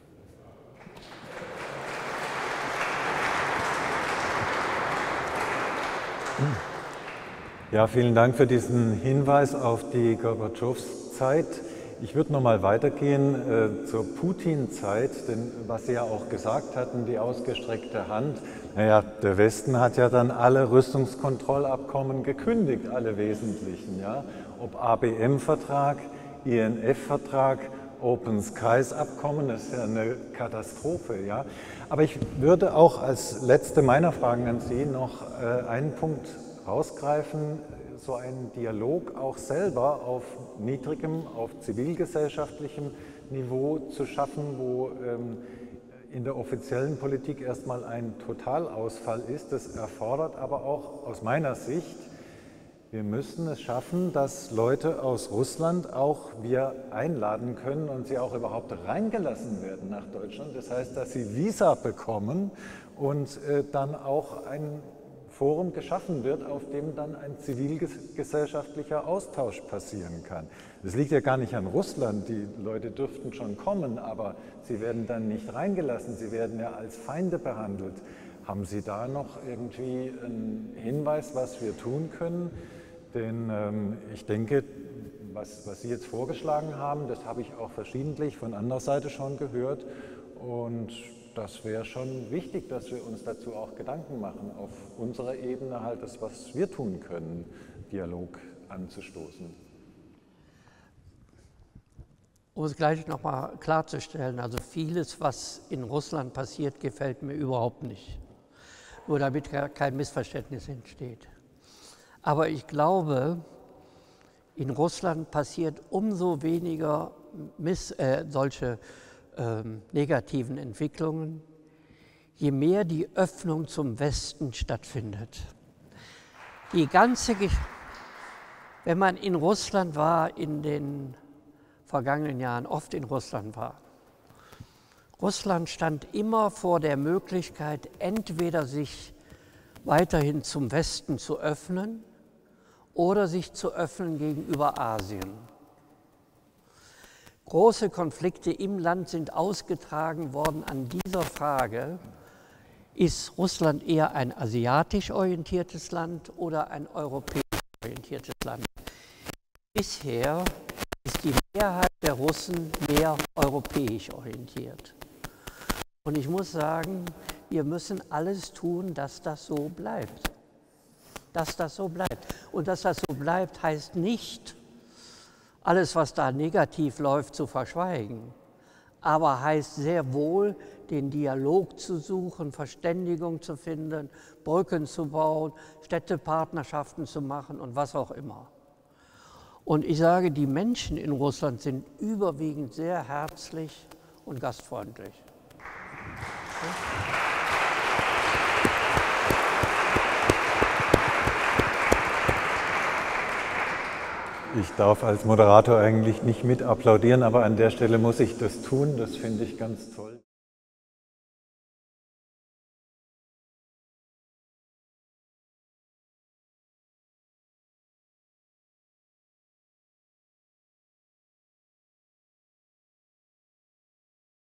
Ja, vielen Dank für diesen Hinweis auf die Gorbatschows-Zeit. Ich würde noch mal weitergehen äh, zur Putin-Zeit, denn was Sie ja auch gesagt hatten, die ausgestreckte Hand. Naja, der Westen hat ja dann alle Rüstungskontrollabkommen gekündigt, alle wesentlichen. Ja? Ob A B M-Vertrag, I N F-Vertrag, Open Skies-Abkommen, das ist ja eine Katastrophe. Ja? Aber ich würde auch als letzte meiner Fragen an Sie noch äh, einen Punkt rausgreifen, so einen Dialog auch selber auf niedrigem, auf zivilgesellschaftlichem Niveau zu schaffen, wo ähm, in der offiziellen Politik erstmal ein Totalausfall ist. Das erfordert aber auch aus meiner Sicht, wir müssen es schaffen, dass Leute aus Russland auch wir einladen können und sie auch überhaupt reingelassen werden nach Deutschland. Das heißt, dass sie Visa bekommen und äh, dann auch ein Forum geschaffen wird, auf dem dann ein zivilgesellschaftlicher Austausch passieren kann. Das liegt ja gar nicht an Russland, die Leute dürften schon kommen, aber sie werden dann nicht reingelassen, sie werden ja als Feinde behandelt. Haben Sie da noch irgendwie einen Hinweis, was wir tun können? Denn ähm, ich denke, was, was Sie jetzt vorgeschlagen haben, das habe ich auch verschiedentlich von anderer Seite schon gehört und das wäre schon wichtig, dass wir uns dazu auch Gedanken machen, auf unserer Ebene halt das, was wir tun können, Dialog anzustoßen. Um es gleich noch mal klarzustellen, also vieles, was in Russland passiert, gefällt mir überhaupt nicht. Nur damit kein Missverständnis entsteht. Aber ich glaube, in Russland passiert umso weniger Miss, äh, solche Ähm, negativen Entwicklungen, je mehr die Öffnung zum Westen stattfindet. Die ganze, wenn man in Russland war, in den vergangenen Jahren oft in Russland war, Russland stand immer vor der Möglichkeit, entweder sich weiterhin zum Westen zu öffnen oder sich zu öffnen gegenüber Asien. Große Konflikte im Land sind ausgetragen worden an dieser Frage, ist Russland eher ein asiatisch orientiertes Land oder ein europäisch orientiertes Land? Bisher ist die Mehrheit der Russen mehr europäisch orientiert. Und ich muss sagen, wir müssen alles tun, dass das so bleibt. dass das so bleibt. Und dass das so bleibt, heißt nicht, alles, was da negativ läuft, zu verschweigen, aber heißt sehr wohl, den Dialog zu suchen, Verständigung zu finden, Brücken zu bauen, Städtepartnerschaften zu machen und was auch immer. Und ich sage, die Menschen in Russland sind überwiegend sehr herzlich und gastfreundlich. Ich darf als Moderator eigentlich nicht mit applaudieren, aber an der Stelle muss ich das tun. Das finde ich ganz toll.